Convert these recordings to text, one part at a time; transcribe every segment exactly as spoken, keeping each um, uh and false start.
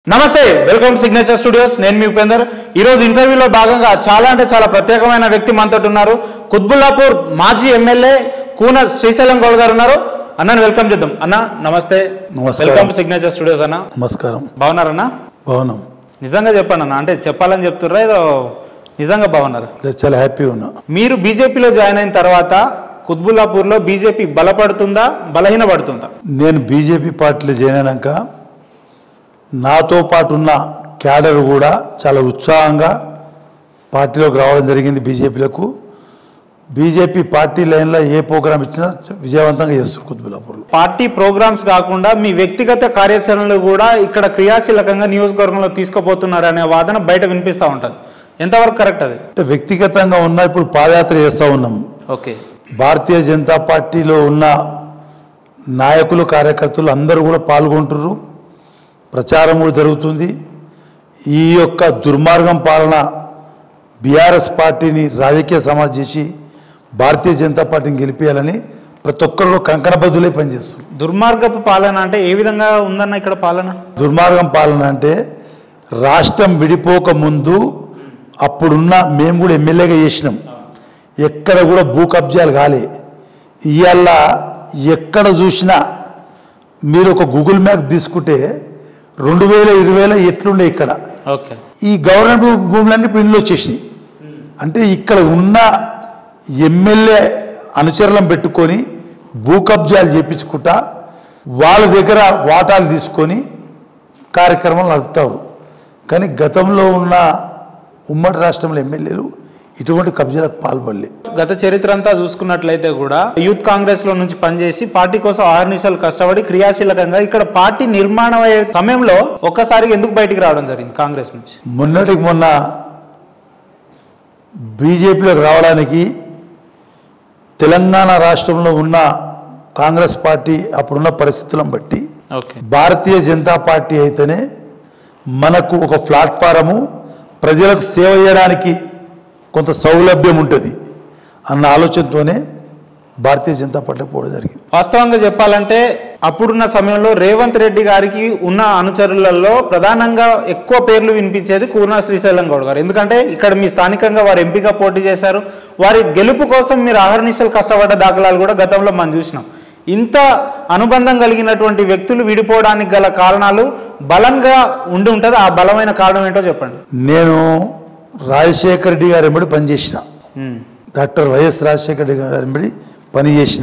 నమస్తే welcome signature studios నేను మీ ఉపేందర్ ఈ రోజు ఇంటర్వ్యూలో భాగంగా చాలా అంటే చాలా ప్రత్యేకమైన వ్యక్తి మనతో ఉన్నారు కుత్బుల్లాపూర్ మాజీ ఎమ్మెల్యే కూన శ్రీశైలం గౌడ్ గారు ఉన్నారు అన్నని వెల్కమ్ చేద్దాం అన్న నమస్తే వెల్కమ్ సిగ్నేచర్ స్టూడియోస్ అన్న నమస్కారం బాగున్నారన్నా బాగున్నాం నిజంగా చెప్పండి అన్న అంటే చెప్పాలని చెప్తుర్రా ఏదో నిజంగా బాగున్నారు చాలా హ్యాపీ ఉన్నా మీరు బీజేపీలో జాయిన్ అయిన తర్వాత కుత్బుల్లాపూర్లో బీజేపీ బలపడుతుందా బలహీనపడుతుందా నేను బీజేపీ పార్టీలో జాయిన్ అయినాక నాతో పాటు ఉన్న క్యాడర్ కూడా చాలా ఉత్సాహంగా పార్టీలోకి రావడం జరిగింది బీజేపీలకు బీజేపీ పార్టీ లైన్లో ఏ ప్రోగ్రామ్ ఇచ్చినా విజయవంతంగా చేస్తారు కుత్బుల్లాపూర్లో పార్టీ ప్రోగ్రామ్స్ కాకుండా మీ వ్యక్తిగత కార్యాచరణలు కూడా ఇక్కడ క్రియాశీలకంగా నియోజకవర్గంలో తీసుకుపోతున్నారు అనే వాదన బయట వినిపిస్తూ ఉంటుంది ఎంతవరకు కరెక్ట్ అది అంటే వ్యక్తిగతంగా ఉన్న ఇప్పుడు పాదయాత్ర చేస్తూ ఉన్నాము ఓకే భారతీయ జనతా పార్టీలో ఉన్న నాయకులు కార్యకర్తలు అందరూ కూడా పాల్గొంటున్నారు ప్రచారం కూడా జరుగుతుంది ఈ యొక్క దుర్మార్గం పాలన బీఆర్ఎస్ పార్టీని రాజకీయ సమాజ్ చేసి భారతీయ జనతా పార్టీని గెలిపించాలని ప్రతి ఒక్కరు కంకణబద్దులై పనిచేస్తారు దుర్మార్గపు పాలన అంటే ఏ విధంగా ఉందన్న ఇక్కడ పాలన దుర్మార్గం పాలన అంటే రాష్ట్రం విడిపోక ముందు అప్పుడున్న మేము కూడా ఎమ్మెల్యేగా చేసినాం ఎక్కడ కూడా భూ కబ్జాలు కాలే ఇవాళ ఎక్కడ చూసినా మీరు ఒక గూగుల్ మ్యాప్ తీసుకుంటే రెండు వేల ఇరవైలో ఎట్లుండే ఇక్కడ ఓకే ఈ గవర్నమెంట్ భూములన్నీ ఇప్పుడు ఇంట్లో వచ్చేసినాయి అంటే ఇక్కడ ఉన్న ఎమ్మెల్యే అనుచరులను పెట్టుకొని భూ కబ్జాలు చేయించుకుంటా వాళ్ళ దగ్గర వాటాలు తీసుకొని కార్యక్రమాలు నడుపుతారు కానీ గతంలో ఉన్న ఉమ్మడి రాష్ట్రంలో ఎమ్మెల్యేలు ఇటువంటి కబ్జాలకు పాల్పడలే గత చరిత్ర అంతా చూసుకున్నట్లయితే కూడా యూత్ కాంగ్రెస్ లో నుంచి పనిచేసి పార్టీ కోసం ఆరు నిమిషాలు కష్టపడి క్రియాశీలకంగా ఇక్కడ పార్టీ నిర్మాణం అయ్యే సమయంలో ఒక్కసారి ఎందుకు బయటికి రావడం జరిగింది కాంగ్రెస్ నుంచి మొన్నటికి మొన్న బీజేపీలోకి రావడానికి తెలంగాణ రాష్ట్రంలో ఉన్న కాంగ్రెస్ పార్టీ అప్పుడున్న పరిస్థితులను బట్టి భారతీయ జనతా పార్టీ అయితేనే మనకు ఒక ప్లాట్ఫారము ప్రజలకు సేవ చేయడానికి కొంత సౌలభ్యం ఉంటుంది అన్న ఆలోచనతోనే భారతీయ జనతా పార్టీకి పోవడం జరిగింది వాస్తవంగా చెప్పాలంటే అప్పుడున్న సమయంలో రేవంత్ రెడ్డి గారికి ఉన్న అనుచరులలో ప్రధానంగా ఎక్కువ పేర్లు వినిపించేది కూన శ్రీశైలం గౌడ్ గారు ఎందుకంటే ఇక్కడ మీ స్థానికంగా వారు ఎంపీగా పోటీ చేశారు వారి గెలుపు కోసం మీరు అహర్నిశలు కష్టపడ్డ దాఖలాలు కూడా గతంలో మనం చూసినాం ఇంత అనుబంధం కలిగినటువంటి వ్యక్తులు విడిపోవడానికి గల కారణాలు బలంగా ఉండి ఉంటుంది ఆ బలమైన కారణం ఏంటో చెప్పండి నేను రాజశేఖర రెడ్డి గారు ఎంబడి పనిచేసిన డాక్టర్ వైఎస్ రాజశేఖర రెడ్డి గారు ఎంబడి పనిచేసిన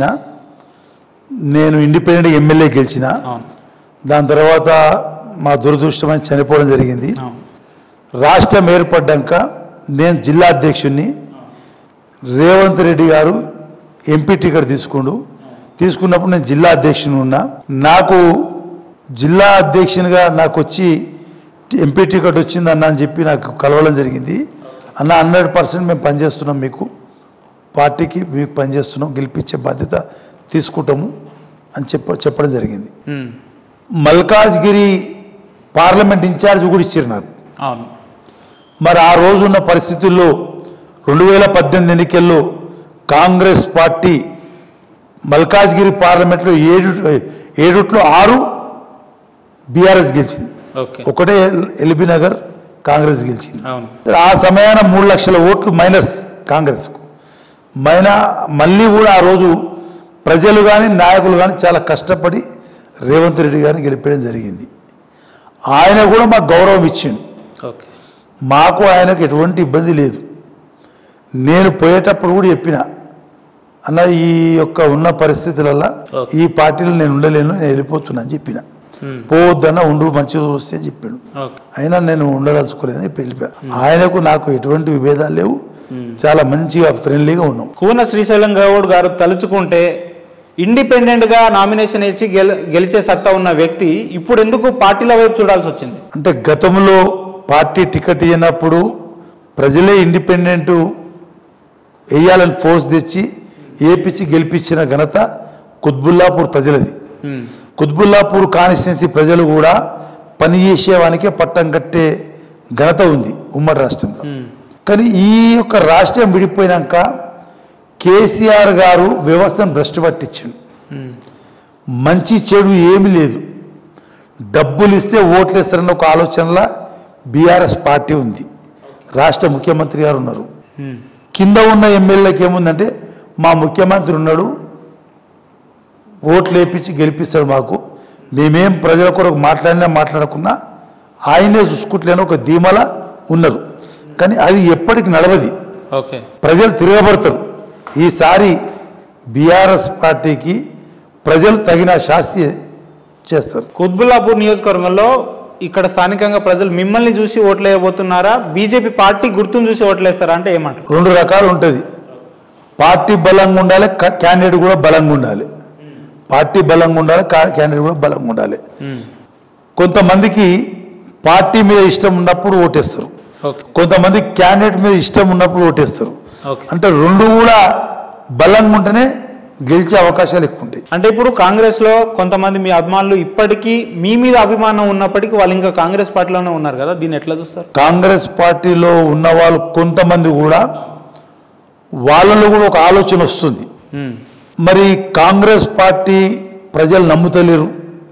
నేను ఇండిపెండెంట్ ఎమ్మెల్యే గెలిచిన దాని తర్వాత మా దురదృష్టమని చనిపోవడం జరిగింది రాష్ట్రం ఏర్పడ్డాక నేను జిల్లా అధ్యక్షుడిని రేవంత్ రెడ్డి గారు ఎంపీ టికెట్ తీసుకుండు తీసుకున్నప్పుడు నేను జిల్లా అధ్యక్షుని ఉన్నా నాకు జిల్లా అధ్యక్షునిగా నాకు వచ్చి ఎంపీ టికెట్ వచ్చింది అన్న అని చెప్పి నాకు కలవడం జరిగింది అన్న హండ్రెడ్ పర్సెంట్ మేము పనిచేస్తున్నాం మీకు పార్టీకి మీకు పనిచేస్తున్నాం గెలిపించే బాధ్యత తీసుకుంటాము అని చెప్ప చెప్పడం జరిగింది మల్కాజ్గిరి పార్లమెంట్ ఇన్ఛార్జ్ కూడా ఇచ్చారు నాకు మరి ఆ రోజు ఉన్న పరిస్థితుల్లో రెండు వేల పద్దెనిమిది ఎన్నికల్లో కాంగ్రెస్ పార్టీ మల్కాజ్గిరి పార్లమెంట్లో ఏడు ఏడుట్లో ఆరు బీఆర్ఎస్ గెలిచింది ఒకటే ఎల్బీ నగర్ కాంగ్రెస్ గెలిచింది ఆ సమయాన మూడు లక్షల ఓట్లు మైనస్ కాంగ్రెస్కు మైనా మళ్ళీ కూడా ఆ రోజు ప్రజలు కానీ నాయకులు కానీ చాలా కష్టపడి రేవంత్ రెడ్డి గారిని గెలిపేయడం జరిగింది ఆయన కూడా మాకు గౌరవం ఇచ్చిండు మాకు ఆయనకు ఎటువంటి ఇబ్బంది లేదు నేను పోయేటప్పుడు కూడా చెప్పిన అన్న ఈ యొక్క ఉన్న పరిస్థితులలో ఈ పార్టీలో నేను ఉండలేను నేను వెళ్ళిపోతున్నా అని చెప్పిన పోవద్దన్న ఉండు మంచిగా వస్తే అని చెప్పాడు అయినా నేను ఉండదలుచుకోలేదని చెప్పి వెళ్ళిపోయా ఆయనకు నాకు ఎటువంటి విభేదాలు లేవు చాలా మంచిగా ఫ్రెండ్లీగా ఉన్నాం కూన శ్రీశైలం గౌడ్ గారు తలుచుకుంటే ఇండిపెండెంట్ గా నామినేషన్ ఇచ్చి గెల గెలిచే సత్తా ఉన్న వ్యక్తి ఇప్పుడు ఎందుకు పార్టీల వైపు చూడాల్సి వచ్చింది అంటే గతంలో పార్టీ టికెట్ ఇవ్వనప్పుడు ప్రజలే ఇండిపెండెంట్ వేయాలని ఫోర్స్ తెచ్చి ఏపిచ్చి గెలిపించిన ఘనత కుత్బుల్లాపూర్ ప్రజలది కుత్బుల్లాపూర్ కాన్స్టిట్యున్సీ ప్రజలు కూడా పనిచేసేవానికే పట్టం కట్టే ఘనత ఉంది ఉమ్మడి రాష్ట్రంలో కానీ ఈ యొక్క రాష్ట్రం విడిపోయినాక కేసీఆర్ గారు వ్యవస్థను భ్రష్టు పట్టించాడు మంచి చెడు ఏమీ లేదు డబ్బులు ఇస్తే ఓట్లు ఇస్తారన్న ఒక ఆలోచనలో బీఆర్ఎస్ పార్టీ ఉంది. రాష్ట్ర ముఖ్యమంత్రి గారు ఉన్నారు. కింద ఉన్న ఎమ్మెల్యేకి ఏముందంటే మా ముఖ్యమంత్రి ఉన్నాడు, ఓట్లు వేయించి గెలిపిస్తాడు, మాకు మేమేం ప్రజల కొరకు మాట్లాడినా మాట్లాడకున్నా ఆయనే చూసుకుంటలేని ఒక ధీమల ఉన్నారు. కానీ అది ఎప్పటికి నడవది. ఓకే, ప్రజలు తిరగబడతారు. ఈసారి బీఆర్ఎస్ పార్టీకి ప్రజలు తగిన శాస్తి చేస్తారు. కుత్బుల్లాపూర్ నియోజకవర్గంలో ఇక్కడ స్థానికంగా ప్రజలు మిమ్మల్ని చూసి ఓట్లు వేయబోతున్నారా, బీజేపీ పార్టీ గుర్తును చూసి ఓట్లు వేస్తారా అంటే ఏమంటారు? రెండు రకాలు ఉంటుంది. పార్టీ బలంగా ఉండాలి, క్యాండిడేట్ కూడా బలంగా ఉండాలి. పార్టీ బలంగా ఉండాలి, క్యాండిడేట్ కూడా బలంగా ఉండాలి. కొంతమందికి పార్టీ మీద ఇష్టం ఉన్నప్పుడు ఓటేస్తారు, కొంతమంది క్యాండిడేట్ మీద ఇష్టం ఉన్నప్పుడు ఓటేస్తారు. అంటే రెండు కూడా బలంగా ఉంటేనే గెలిచే అవకాశాలు ఎక్కువ ఉంటాయి. అంటే ఇప్పుడు కాంగ్రెస్ లో కొంతమంది మీ అభిమానులు ఇప్పటికీ మీ మీద అభిమానం ఉన్నప్పటికీ వాళ్ళు ఇంకా కాంగ్రెస్ పార్టీలోనే ఉన్నారు కదా, దీన్ని ఎట్లా చూస్తారు? కాంగ్రెస్ పార్టీలో ఉన్న వాళ్ళు కొంతమంది కూడా వాళ్ళలో కూడా ఒక ఆలోచన వస్తుంది. మరి కాంగ్రెస్ పార్టీ ప్రజలు నమ్ముతలేరు,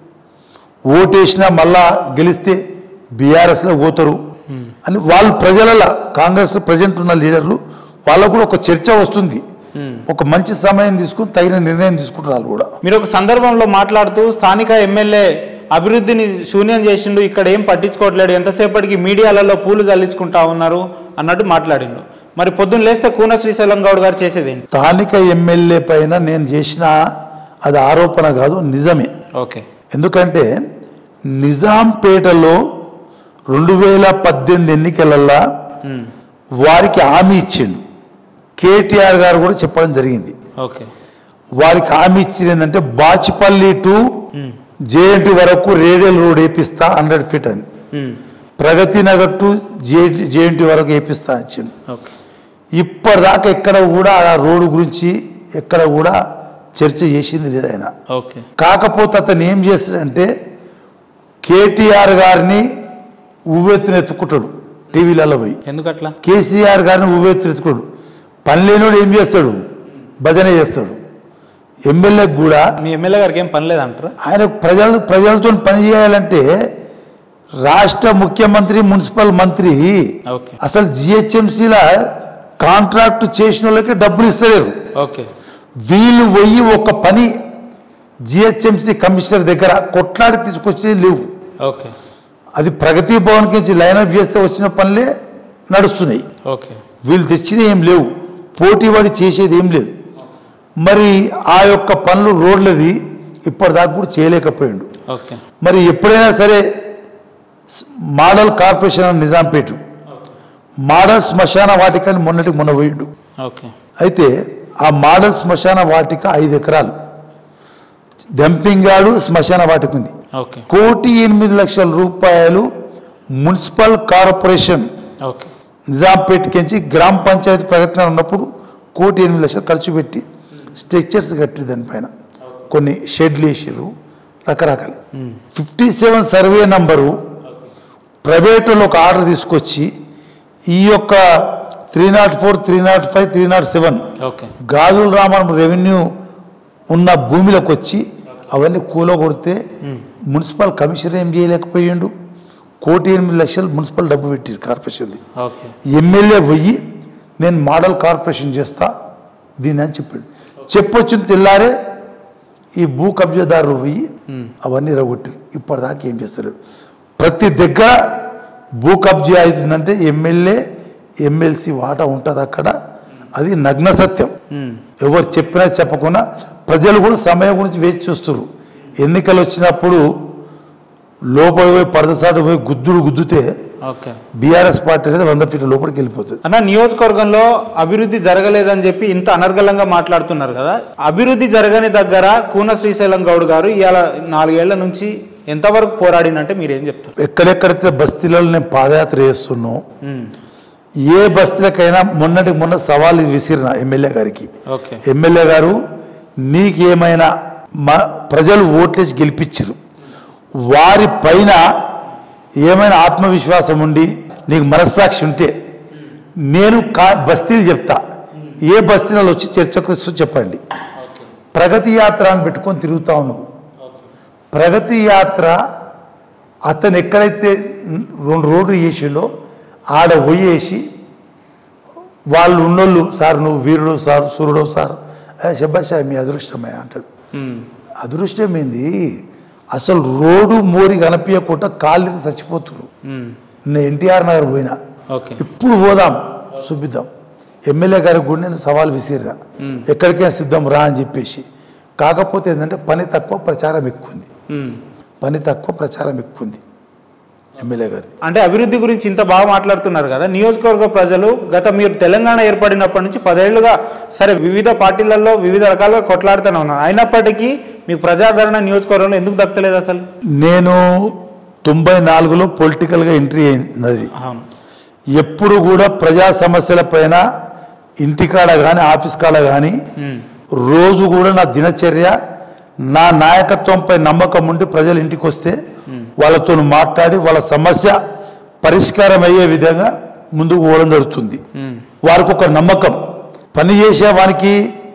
ఓటేసినా మళ్ళా గెలిస్తే బీఆర్ఎస్లో పోతారు అని వాళ్ళు ప్రజలలో కాంగ్రెస్లో ప్రజెంట్ ఉన్న లీడర్లు వాళ్ళకు కూడా ఒక చర్చ వస్తుంది. ఒక మంచి సమయం తీసుకుని తగిన నిర్ణయం తీసుకుంటారు కూడా. మీరు ఒక సందర్భంలో మాట్లాడుతూ స్థానిక ఎమ్మెల్యే అభివృద్ధిని శూన్యం చేసిండు, ఇక్కడ ఏం పట్టించుకోవట్లేడు, ఎంతసేపటికి మీడియాలలో పూలు చల్లించుకుంటా ఉన్నారు అన్నట్టు మాట్లాడిండు. మరి పొద్దున్న లేస్తే కూన శ్రీశైలం గౌడ్ గారు చేసేది స్థానిక ఎమ్మెల్యే పైన నేను చేసిన అది ఆరోపణ కాదు, నిజమే. ఓకే, ఎందుకంటే నిజాంపేటలో రెండు వేల పద్దెనిమిది ఎన్నికలల్లా వారికి హామీ ఇచ్చిండు. కేటీఆర్ గారు కూడా చెప్పడం జరిగింది. ఓకే, వారికి హామీ ఇచ్చింది ఏంటంటే బాచిపల్లి టు జేఎన్టీ వరకు రేడియల్ రోడ్ వేపిస్తా హండ్రెడ్ ఫీట్ అని, Pragathi Nagar to J JNT వరకు వేపిస్తా ఇచ్చిండు. ఇప్పటిదాకా ఎక్కడ కూడా ఆ రోడ్డు గురించి ఎక్కడ కూడా చర్చ చేసింది లేదు ఆయన. కాకపోతే అతను ఏం చేస్తాడంటే కేటీఆర్ గారిని ఉవ్వెత్తున ఎత్తుకుంటాడు టీవీలలో పోయి. ఎందుకట్లా? కేసీఆర్ గారిని ఉవ్వెత్తున ఎత్తుకోడు. పని లేనివాడు ఏం చేస్తాడు, భజన చేస్తాడు. ఎమ్మెల్యేకి కూడా మీ ఎమ్మెల్యే గారికి ఏం పని లేదంటారా? ఆయన ప్రజలు ప్రజలతో పని చేయాలంటే రాష్ట్ర ముఖ్యమంత్రి మున్సిపల్ మంత్రి అసలు జిహెచ్ఎంసీల కాంట్రాక్ట్ చేసిన వాళ్ళకి డబ్బులు ఇస్తలేరు. వీళ్ళు పోయి ఒక పని జిహెచ్ఎంసీ కమిషనర్ దగ్గర కొట్లాడి తీసుకొచ్చి లేవు. అది ప్రగతి భవన్ నుంచి లైనప్ చేస్తే వచ్చిన పనులే నడుస్తున్నాయి. వీళ్ళు తెచ్చిన ఏం లేవు, పోటీ పడి చేసేది ఏం లేదు. మరి ఆ యొక్క పనులు రోడ్లది ఇప్పటిదాకా కూడా చేయలేకపోయాడు. మరి ఎప్పుడైనా సరే మోడల్ కార్పొరేషన్ నిజాంపేట మోడల్ శ్మశాన వాటికని మొన్నటికి మొన్న పోయిండు. అయితే ఆ మోడల్ శ్మశాన వాటిక ఐదు ఎకరాలు డంపింగ్ యార్డు శ్మశాన వాటిక ఉంది. కోటి ఎనిమిది లక్షల రూపాయలు మున్సిపల్ కార్పొరేషన్ నిజాంపేటకించి గ్రామ పంచాయతీ ప్రయత్నం ఉన్నప్పుడు కోటి ఎనిమిది లక్షలు ఖర్చు పెట్టి స్ట్రక్చర్స్ కట్టి దానిపైన కొన్ని షెడ్లు వేసారు రకరకాలు. ఫిఫ్టీ సెవెన్ సర్వే నంబరు ప్రైవేటులో ఒక ఆర్డర్ తీసుకొచ్చి ఈ యొక్క three naught four three naught five three naught seven Gajularamaram revenue ఉన్న భూమిలోకి వచ్చి అవన్నీ కూలగొడితే మున్సిపల్ కమిషనర్ ఏం చేయలేకపోయిండు. కోటి ఎనిమిది లక్షలు మున్సిపల్ డబ్బు పెట్టారు కార్పొరేషన్. ఎమ్మెల్యే పోయి నేను మోడల్ కార్పొరేషన్ చేస్తా దీని అని చెప్పాడు. చెప్పొచ్చిన తెల్లారే ఈ భూ కబ్జాదారులు పోయి అవన్నీ రగొట్టారు. ఇప్పటిదాకా ఏం చేస్తారు? ప్రతి దగ్గర భూ కబ్జా అవుతుందంటే ఎమ్మెల్యే ఎమ్మెల్సీ వాటా ఉంటుంది అక్కడ. అది నగ్న సత్యం. ఎవరు చెప్పినా చెప్పకుండా ప్రజలు కూడా సమయం గురించి వేచి చూస్తారు. ఎన్నికలు వచ్చినప్పుడు లోపల పోయి పరదసాటు పోయి గుద్దుడు గుద్దుతే బీఆర్ఎస్ పార్టీ అనేది వంద ఫీట్ల లోపలికి వెళ్ళిపోతుంది. అన్న, నియోజకవర్గంలో అభివృద్ధి జరగలేదని చెప్పి ఇంత అనర్గళంగా మాట్లాడుతున్నారు కదా, అభివృద్ధి జరగని దగ్గర కూన శ్రీశైలం గౌడ్ గారు ఇవాళ నాలుగేళ్ల నుంచి ఎంతవరకు పోరాడినంటే మీరేం చెప్తారు? ఎక్కడెక్కడైతే బస్తీలలో నేను పాదయాత్ర చేస్తున్నావు, ఏ బస్తీలకైనా మొన్నటి మొన్న సవాల్ విసిరిన ఎమ్మెల్యే గారికి, ఎమ్మెల్యే గారు నీకేమైనా మా ప్రజలు ఓట్లేసి గెలిపించరు, వారి పైన ఏమైనా ఆత్మవిశ్వాసం ఉండి నీకు మనస్సాక్షి ఉంటే నేను కా బస్తీలు చెప్తా, ఏ బస్తీలలో వచ్చి చర్చకు చెప్పండి. ప్రగతి యాత్ర అని పెట్టుకొని తిరుగుతా ఉన్నావు. ప్రగతి యాత్ర అతను ఎక్కడైతే రెండు రోడ్లు చేసిండో ఆడ పోయేసి వాళ్ళు ఉన్నోళ్ళు సార్ నువ్వు వీరుడు సార్ సూర్యుడు సార్ శబ్బాషా మీ అదృష్టమే అంటాడు. అదృష్టం ఏంది, అసలు రోడ్డు మోరి కనిపించకుండా కాళ్ళు చచ్చిపోతున్నారు. నేను ఎన్టీఆర్ నగర్ పోయినా, ఇప్పుడు పోదాం చూపిద్దాం, ఎమ్మెల్యే గారికి కూడా నేను సవాల్ విసిరా, ఎక్కడికైనా సిద్ధం రా అని చెప్పేసి. కాకపోతే ఏంటంటే పని తక్కువ ప్రచారం ఎక్కువ ఉంది, పని తక్కువ ప్రచారం ఎక్కువ ఉంది ఎమ్మెల్యే గారి. అంటే అభివృద్ధి గురించి ఇంత బాగా మాట్లాడుతున్నారు కదా, నియోజకవర్గ ప్రజలు గత మీరు తెలంగాణ ఏర్పడినప్పటి నుంచి పదేళ్లుగా సరే వివిధ పార్టీలలో వివిధ రకాలుగా కొట్లాడుతూనే ఉన్నారు, అయినప్పటికీ మీకు ప్రజాదరణ నియోజకవర్గంలో ఎందుకు దక్కలేదు అసలు? నేను తొంభై నాలుగులో పొలిటికల్గా ఎంట్రీ అయినది. ఎప్పుడు కూడా ప్రజా సమస్యల పైన ఇంటికాడ కానీ ఆఫీస్ కాడ కానీ రోజు కూడా నా దినచర్య నా నాయకత్వంపై నమ్మకం ఉండి ప్రజలు ఇంటికి వస్తే వాళ్ళతో మాట్లాడి వాళ్ళ సమస్య పరిష్కారం అయ్యే విధంగా ముందుకు పోవడం జరుగుతుంది. వారికి ఒక నమ్మకం, పని చేసే వారికి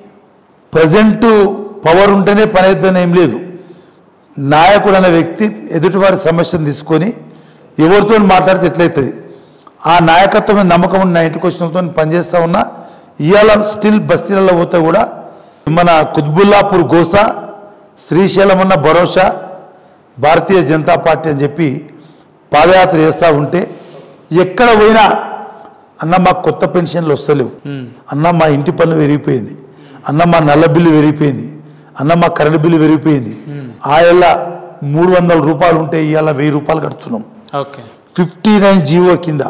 ప్రజెంట్ పవర్ ఉంటేనే పని అవుతుందని ఏం లేదు. నాయకుడు అనే వ్యక్తి ఎదుటివారి సమస్యను తీసుకొని ఎవరితో మాట్లాడితే ఎట్లయితుంది, ఆ నాయకత్వం నమ్మకం ఉన్న నా ఇంటికి వచ్చినతో పనిచేస్తూ ఉన్నా. ఇవాళ స్టిల్ బస్తీలలో పోతే కూడా మన కుత్బుల్లాపూర్ గోసా, శ్రీశైలం అన్న భరోసా, భారతీయ జనతా పార్టీ అని చెప్పి పాదయాత్ర చేస్తూ ఉంటే ఎక్కడ పోయినా అన్న మా కొత్త పెన్షన్లు వస్తలేవు, అన్న మా ఇంటి పన్ను పెరిగిపోయింది, అన్న మా నల్ల బిల్లు పెరిగిపోయింది, అన్న మా కరెంటు బిల్లు పెరిగిపోయింది, ఆయల్ల మూడు వందల రూపాయలు ఉంటే ఇవాళ వెయ్యి రూపాయలు కడుతున్నాం. ఫిఫ్టీ నైన్ జీవో కింద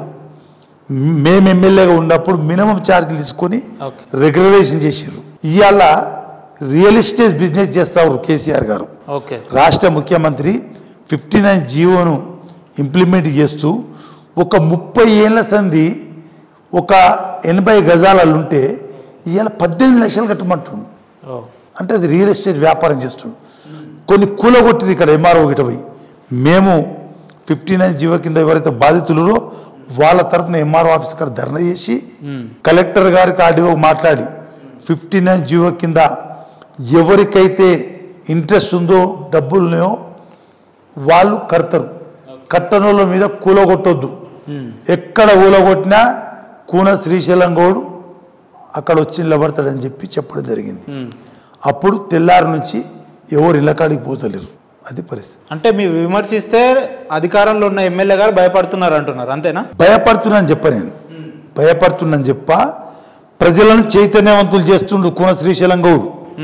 మేము ఎమ్మెల్యేగా ఉన్నప్పుడు మినిమం ఛార్జీలు తీసుకొని రెగ్యులరేషన్ చేసారు. ఇవాళ రియల్ ఎస్టేట్ బిజినెస్ చేస్తారు కేసీఆర్ గారు. రాష్ట్ర ముఖ్యమంత్రి ఫిఫ్టీ నైన్ జీవోను ఇంప్లిమెంట్ చేస్తూ ఒక ముప్పై ఏళ్ళ సంది ఒక ఎనభై గజాలలో ఉంటే ఇవాళ పద్దెనిమిది లక్షలు కట్టమంటుండు. అంటే అది రియల్ ఎస్టేట్ వ్యాపారం చేస్తుండు. కొన్ని కూలగొట్టిరు ఇక్కడ ఎంఆర్ఓ గిట పోయి. మేము ఫిఫ్టీ నైన్ జీవో కింద ఎవరైతే బాధితులరో వాళ్ళ తరఫున ఎంఆర్ఓ ఆఫీస్ ఇక్కడ ధర్నా చేసి కలెక్టర్ గారికి ఆర్డీఓ మాట్లాడి ఫిఫ్టీ నైన్ జీవో కింద ఎవరికైతే ఇంట్రెస్ట్ ఉందో డబ్బులున్నాయో వాళ్ళు కడతారు, కట్టనోళ్ళ మీద కూలగొట్టొద్దు. ఎక్కడ కూలగొట్టినా కూన శ్రీశైలం గౌడు అక్కడ వచ్చి నిలబడతాడని చెప్పి చెప్పడం జరిగింది. అప్పుడు తెల్లారి నుంచి ఎవరు ఇళ్ళకాడికి పోతలేరు, అది పరిస్థితి. అంటే మీరు విమర్శిస్తే అధికారంలో ఉన్న ఎమ్మెల్యే గారు భయపడుతున్నారు అంటున్నారు, అంతేనా? భయపడుతున్నాను చెప్ప, నేను భయపడుతున్నాను చెప్ప. ప్రజలను చైతన్యవంతులు చేస్తుండు కూన శ్రీశైలం గౌడు.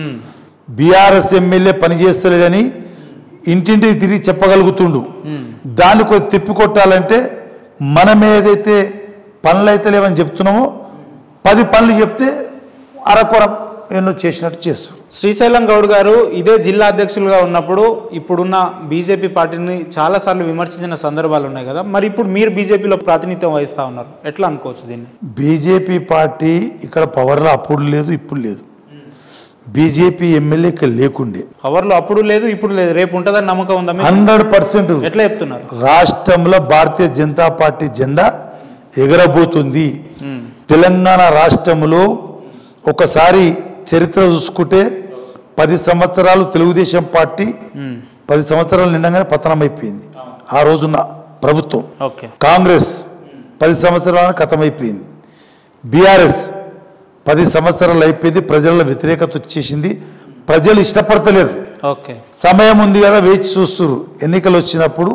బీఆర్ఎస్ ఎమ్మెల్యే పనిచేస్తలేడని ఇంటింటికి తిరిగి చెప్పగలుగుతుండు. దాన్ని కొద్ది తిప్పికొట్టాలంటే మనం ఏదైతే పనులు అయితే లేవని చెప్తున్నామో పది పనులు చెప్తే అరకొర ఎన్నో చేసినట్టు చేస్తారు. శ్రీశైలం గౌడ్ గారు ఇదే జిల్లా అధ్యక్షులుగా ఉన్నప్పుడు ఇప్పుడున్న బీజేపీ పార్టీని చాలాసార్లు విమర్శించిన సందర్భాలు ఉన్నాయి కదా, మరి ఇప్పుడు మీరు బీజేపీలో ప్రాతినిధ్యం వహిస్తూ ఉన్నారు, ఎట్లా అనుకోవచ్చు దీన్ని? బీజేపీ పార్టీ ఇక్కడ పవర్లో అప్పుడు లేదు, ఇప్పుడు లేదు. బీజేపీ ఎమ్మెల్యే ఇక్కడ లేకుండే. పవర్లో అప్పుడు లేదు, ఇప్పుడు లేదు, రేపు ఉంటుందని నమ్మకం ఉందా? Hundred percent. ఎట్లా చెప్తున్నారు? రాష్ట్రంలో భారతీయ జనతా పార్టీ జెండా ఎగరబోతుంది. తెలంగాణ రాష్ట్రంలో ఒకసారి చరిత్ర చూసుకుంటే పది సంవత్సరాలు తెలుగుదేశం పార్టీ పది సంవత్సరాలు నిండగానే పతనం అయిపోయింది. ఆ రోజున ప్రభుత్వం కాంగ్రెస్ పది సంవత్సరాలు ఖతమైపోయింది. బీఆర్ఎస్ పది సంవత్సరాలు అయిపోయింది, ప్రజల వ్యతిరేకత వచ్చేసింది, ప్రజలు ఇష్టపడతలేరు. సమయం ఉంది కదా వేచి చూస్తున్నారు. ఎన్నికలు వచ్చినప్పుడు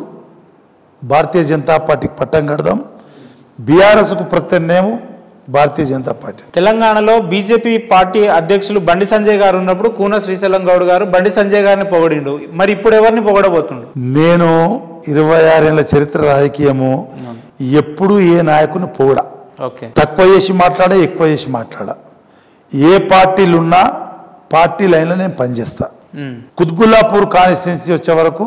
భారతీయ జనతా పార్టీకి పట్టం కడదాం, బీఆర్ఎస్కు ప్రత్యామ్నాయం భారతీయ జనతా పార్టీ. తెలంగాణలో బీజేపీ పార్టీ అధ్యక్షులు బండి సంజయ్ గారు ఉన్నప్పుడు కూన శ్రీశైలం గౌడ్ గారు బండి సంజయ్ గారిని పొగడిండు, మరి ఇప్పుడు ఎవరిని పొగడబోతుండు? నేను ఇరవై ఆరేళ్ల చరిత్ర రాజకీయము ఎప్పుడు ఏ నాయకుని పొగడా, తక్కువ చేసి మాట్లాడా ఎక్కువ చేసి మాట్లాడా. ఏ పార్టీలు ఉన్నా పార్టీ లైన్లో నేను పనిచేస్తా. కుత్బుల్లాపూర్ కాన్స్టిట్యున్సీ వచ్చే వరకు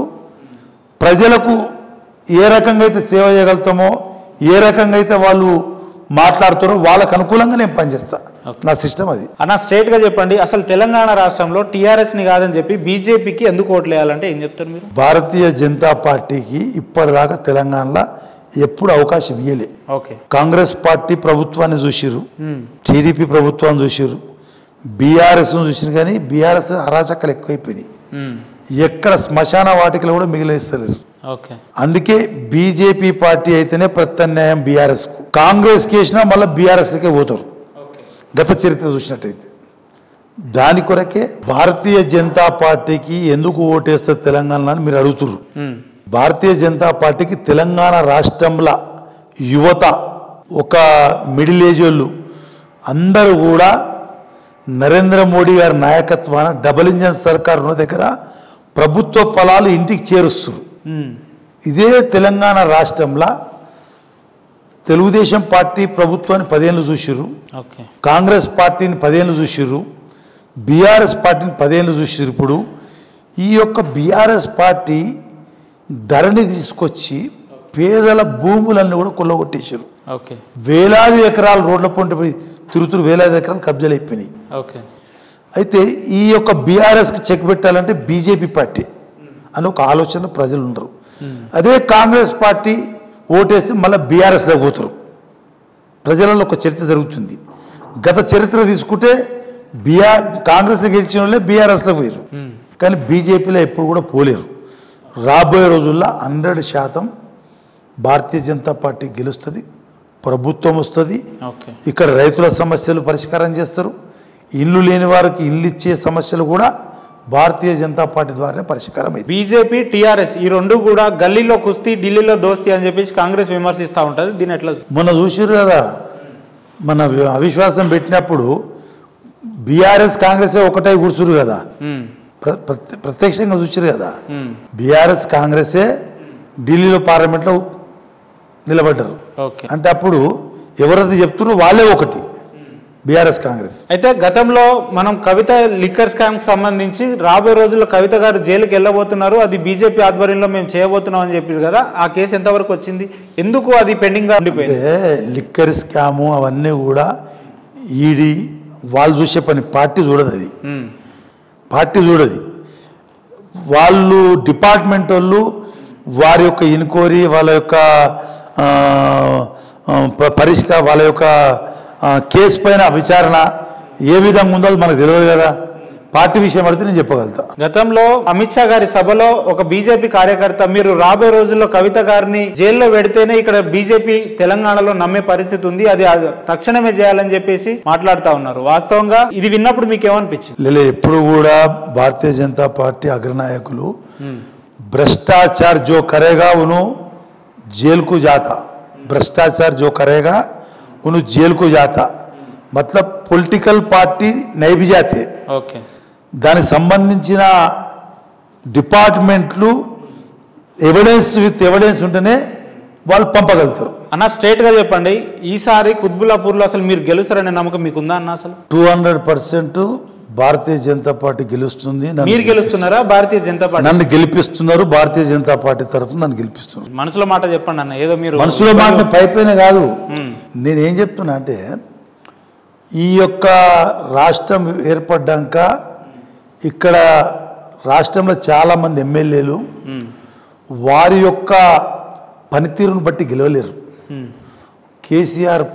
ప్రజలకు ఏ రకంగా అయితే సేవ చేయగలుగుతామో, ఏ రకంగా అయితే వాళ్ళు మాట్లాడుతారో వాళ్ళకు అనుకూలంగా నేను పనిచేస్తా. నా సిస్టమ్ అది. అన్న స్ట్రేట్ గా చెప్పండి, అసలు తెలంగాణ రాష్ట్రంలో టీఆర్ఎస్ ని కాదని చెప్పి బీజేపీకి ఎందుకు ఓట్లు వేయాలంటే ఏం చెప్తారు మీరు? భారతీయ జనతా పార్టీకి ఇప్పటిదాకా తెలంగాణలో ఎప్పుడు అవకాశం ఇవ్వలే. కాంగ్రెస్ పార్టీ ప్రభుత్వాన్ని చూసిరు, టీడీపీ ప్రభుత్వాన్ని చూసిరు, బీఆర్ఎస్ చూసిరు, కానీ బీఆర్ఎస్ అరాచకాలు ఎక్కువైపోయినాయి. ఎక్కడ శ్మశాన వాటికలు కూడా మిగిలిస్తలేరు. ఓకే. అందుకే బీజేపీ పార్టీ అయితేనే ప్రత్యామ్నాయం బీఆర్ఎస్కు, కాంగ్రెస్కి వేసినా మళ్ళీ బీఆర్ఎస్లకే పోతారు గత చరిత్ర చూసినట్టయితే. దాని కొరకే భారతీయ జనతా పార్టీకి ఎందుకు ఓటేస్తారు తెలంగాణ అని మీరు అడుగుతున్నారు. భారతీయ జనతా పార్టీకి తెలంగాణ రాష్ట్రంలో యువత, ఒక మిడిల్ ఏజ్ వాళ్ళు అందరూ కూడా నరేంద్ర మోడీ గారి నాయకత్వాన డబుల్ ఇంజన్ సర్కార్ ఉన్న దగ్గర ప్రభుత్వ ఫలాలు ఇంటికి చేరుస్తారు. ఇదే తెలంగాణ రాష్ట్రంలో తెలుగుదేశం పార్టీ ప్రభుత్వాన్ని పదేళ్ళు చూసిర్రు, కాంగ్రెస్ పార్టీని పదేళ్ళు చూసిర్రు, బీఆర్ఎస్ పార్టీని పదేళ్ళు చూసిర్రు. ఇప్పుడు ఈ యొక్క బీఆర్ఎస్ పార్టీ ధరని తీసుకొచ్చి పేదల భూములన్నీ కూడా కొల్లగొట్టేశారు. వేలాది ఎకరాలు రోడ్ల పొంటి తిరుగుతురు, వేలాది ఎకరాలు కబ్జాలు అయిపోయినాయి. అయితే ఈ యొక్క బీఆర్ఎస్కి చెక్ పెట్టాలంటే బీజేపీ పార్టీ అని ఒక ఆలోచన ప్రజలు ఉండరు. అదే కాంగ్రెస్ పార్టీ ఓటేస్తే మళ్ళీ బీఆర్ఎస్లో పోతారు. ప్రజలలో ఒక చరిత్ర జరుగుతుంది. గత చరిత్ర తీసుకుంటే బీఆర్ కాంగ్రెస్లో గెలిచిన వాళ్ళే బీఆర్ఎస్లో పోయారు, కానీ బీజేపీలో ఎప్పుడు కూడా పోలేరు. రాబోయే రోజుల్లో హండ్రెడ్ శాతం భారతీయ జనతా పార్టీ గెలుస్తుంది, ప్రభుత్వం వస్తుంది. ఇక్కడ రైతుల సమస్యలు పరిష్కారం చేస్తారు, ఇల్లు లేని వారికి ఇల్లు ఇచ్చే సమస్యలు కూడా భారతీయ జనతా పార్టీ ద్వారానే పరిష్కారం అయింది. బీజేపీ టీఆర్ఎస్ ఈ రెండు కూడా గల్లీలో కుస్తీ ఢిల్లీలో దోస్తీ అని చెప్పేసి కాంగ్రెస్ విమర్శిస్తూ ఉంటుంది. దీని ఎట్లా మొన్న చూసారు కదా, మన అవిశ్వాసం పెట్టినప్పుడు బీఆర్ఎస్ కాంగ్రెస్ ఒకటే కూర్చురు కదా, ప్రత్యక్షంగా చూసారు కదా. బీఆర్ఎస్ కాంగ్రెసే ఢిల్లీలో పార్లమెంట్లో నిలబడ్డారు. అంటే అప్పుడు ఎవరైతే చెప్తున్నారో వాళ్ళే ఒకటి, బీఆర్ఎస్ కాంగ్రెస్. అయితే గతంలో మనం కవిత లిక్కర్ స్కామ్ కి సంబంధించి రాబోయే రోజుల్లో కవిత గారు జైలుకి వెళ్ళబోతున్నారు, అది బీజేపీ ఆధ్వర్యంలో మేము చేయబోతున్నాం అని చెప్పారు కదా, ఆ కేసు ఎంతవరకు వచ్చింది, ఎందుకు అది పెండింగ్ గా ఉండిపోయింది? లిక్కర్ స్కాము అవన్నీ కూడా ఈడీ వాళ్ళు చూసే పని, పార్టీ చూడదు. అది పార్టీ చూడదు. వాళ్ళు డిపార్ట్మెంట్ వాళ్ళు వారి యొక్క ఇన్క్వైరీ, వాళ్ళ యొక్క పరిష్కార, వాళ్ళ యొక్క కేసు పైన విచారణ ఏ విధంగా ఉందో అది మనకు తెలియదు కదా. పార్టీ విషయం అడిగితే నేను చెప్పగలుగుతా. గతంలో అమిత్ షా గారి సభలో ఒక బీజేపీ కార్యకర్త మీరు రాబోయే రోజుల్లో కవిత గారిని జైల్లో పెడితేనే ఇక్కడ బీజేపీ తెలంగాణలో నమ్మే పరిస్థితి ఉంది, అది తక్షణమే చేయాలని చెప్పేసి మాట్లాడుతూ ఉన్నారు. వాస్తవంగా ఇది విన్నప్పుడు మీకు ఏమనిపించింది? లేదు, ఎప్పుడు కూడా భారతీయ జనతా పార్టీ అగ్రనాయకులు భ్రష్టాచార్ జో కరేగా ఉను జైలు కు జాతా, భ్రష్టాచార్ జో కరేగా उन्हें जेल को जाता, मतलब పొలిటికల్ పార్టీ नहीं भी जाते. ఓకే. దానికి సంబంధించిన డిపార్ట్మెంట్లు ఎవిడెన్స్ విత్ ఎవిడెన్స్ ఉంటేనే వాళ్ళు పంపగలుగుతారు. అన్న స్ట్రేట్ గా చెప్పండి, ఈసారి కుత్బుల్లాపూర్లో అసలు మీరు గెలుస్తారనే నమ్మకం మీకుందా అన్న? అసలు two hundred percent Bharatiya Janata party గెలుస్తుంది. మీరు గెలుస్తున్నారా? భారతీయ జనతా పార్టీ నన్ను గెలిపిస్తున్నారు. భారతీయ జనతా పార్టీ తరఫున నన్ను గెలిపిస్తున్నారు. మనసులో మాట చెప్పండి అన్న, ఏదో మీరు మనసులో మాట పైపైన కాదు. నేనేం చెప్తున్నా అంటే, ఈ యొక్క రాష్ట్రం ఏర్పడ్డాక ఇక్కడ రాష్ట్రంలో చాలామంది ఎమ్మెల్యేలు వారి యొక్క పనితీరును బట్టి గెలవలేరు. కేసీఆర్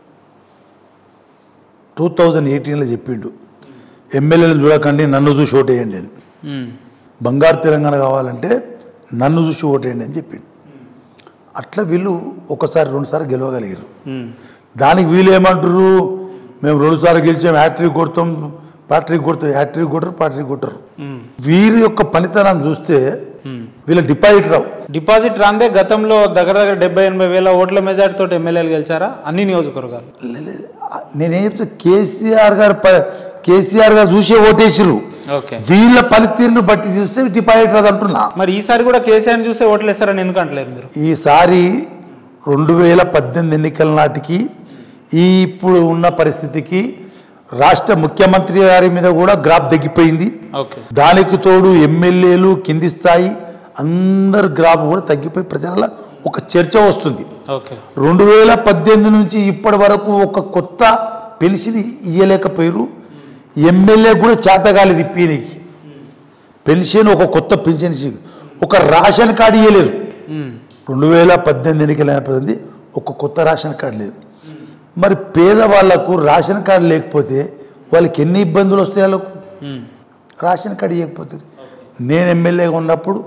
టూ థౌజండ్ ఎయిటీన్లో చెప్పిండు, ఎమ్మెల్యేలు చూడకండి నన్ను చూసి ఓటేయండి అని. బంగారు తెలంగాణ కావాలంటే నన్ను చూసి ఓటేయండి అని చెప్పిండు. అట్లా వీళ్ళు ఒకసారి రెండుసార్లు గెలవగలిగారు. దానికి వీళ్ళు ఏమంటారు, మేము రెండుసార్లు గెలిచాం, హ్యాట్రిక్ కొడతాం, ప్యాట్రిక్ కొడతాం, హ్యాట్రిక్ కొట్టరు, ప్యాట్రిక్ కొట్టరు. వీరి యొక్క పనితనం చూస్తే వీళ్ళ డిపాజిట్ రావు. డిపాజిట్ రాందే గతంలో దగ్గర దగ్గర డెబ్బై ఎనభై వేల ఓట్ల మెజార్టీ తోటి ఎమ్మెల్యేలు గెలిచారా అన్ని నియోజకవర్గాలు? నేనేం చెప్తా, కేసీఆర్ గారు కేసీఆర్ గారు చూసే ఓటేసారు. వీళ్ళ పనితీరును బట్టి చూస్తే డిపాజిట్ రాదు అంటున్నా. మరి ఈసారి కూడా కేసీఆర్ చూసే ఓట్లు వేస్తారని ఎందుకు అంటలేరు మీరు? ఈసారి రెండు వేల పద్దెనిమిది ఎన్నికల నాటికి ఈ ఇప్పుడు ఉన్న పరిస్థితికి రాష్ట్ర ముఖ్యమంత్రి గారి మీద కూడా గ్రాఫ్ తగ్గిపోయింది. దానికి తోడు ఎమ్మెల్యేలు కింది స్థాయి అందరు గ్రాఫ్ కూడా తగ్గిపోయి ప్రజల ఒక చర్చ వస్తుంది. రెండు వేల పద్దెనిమిది నుంచి ఇప్పటి వరకు ఒక కొత్త పెన్షన్ ఇయ్యలేకపోయారు. ఎమ్మెల్యే కూడా చేతగాలి తిప్పేనికి పెన్షన్, ఒక కొత్త పెన్షన్, ఒక రేషన్ కార్డు ఇవ్వలేరు. రెండు వేల పద్దెనిమిది ఎన్నికలు అయినప్పుడు ఒక కొత్త రేషన్ కార్డు లేదు. మరి పేదవాళ్లకు రేషన్ కార్డు లేకపోతే వాళ్ళకి ఎన్ని ఇబ్బందులు వస్తాయి? వాళ్ళకు రేషన్ కార్డు ఇవ్వకపోతే. నేను ఎమ్మెల్యేగా ఉన్నప్పుడు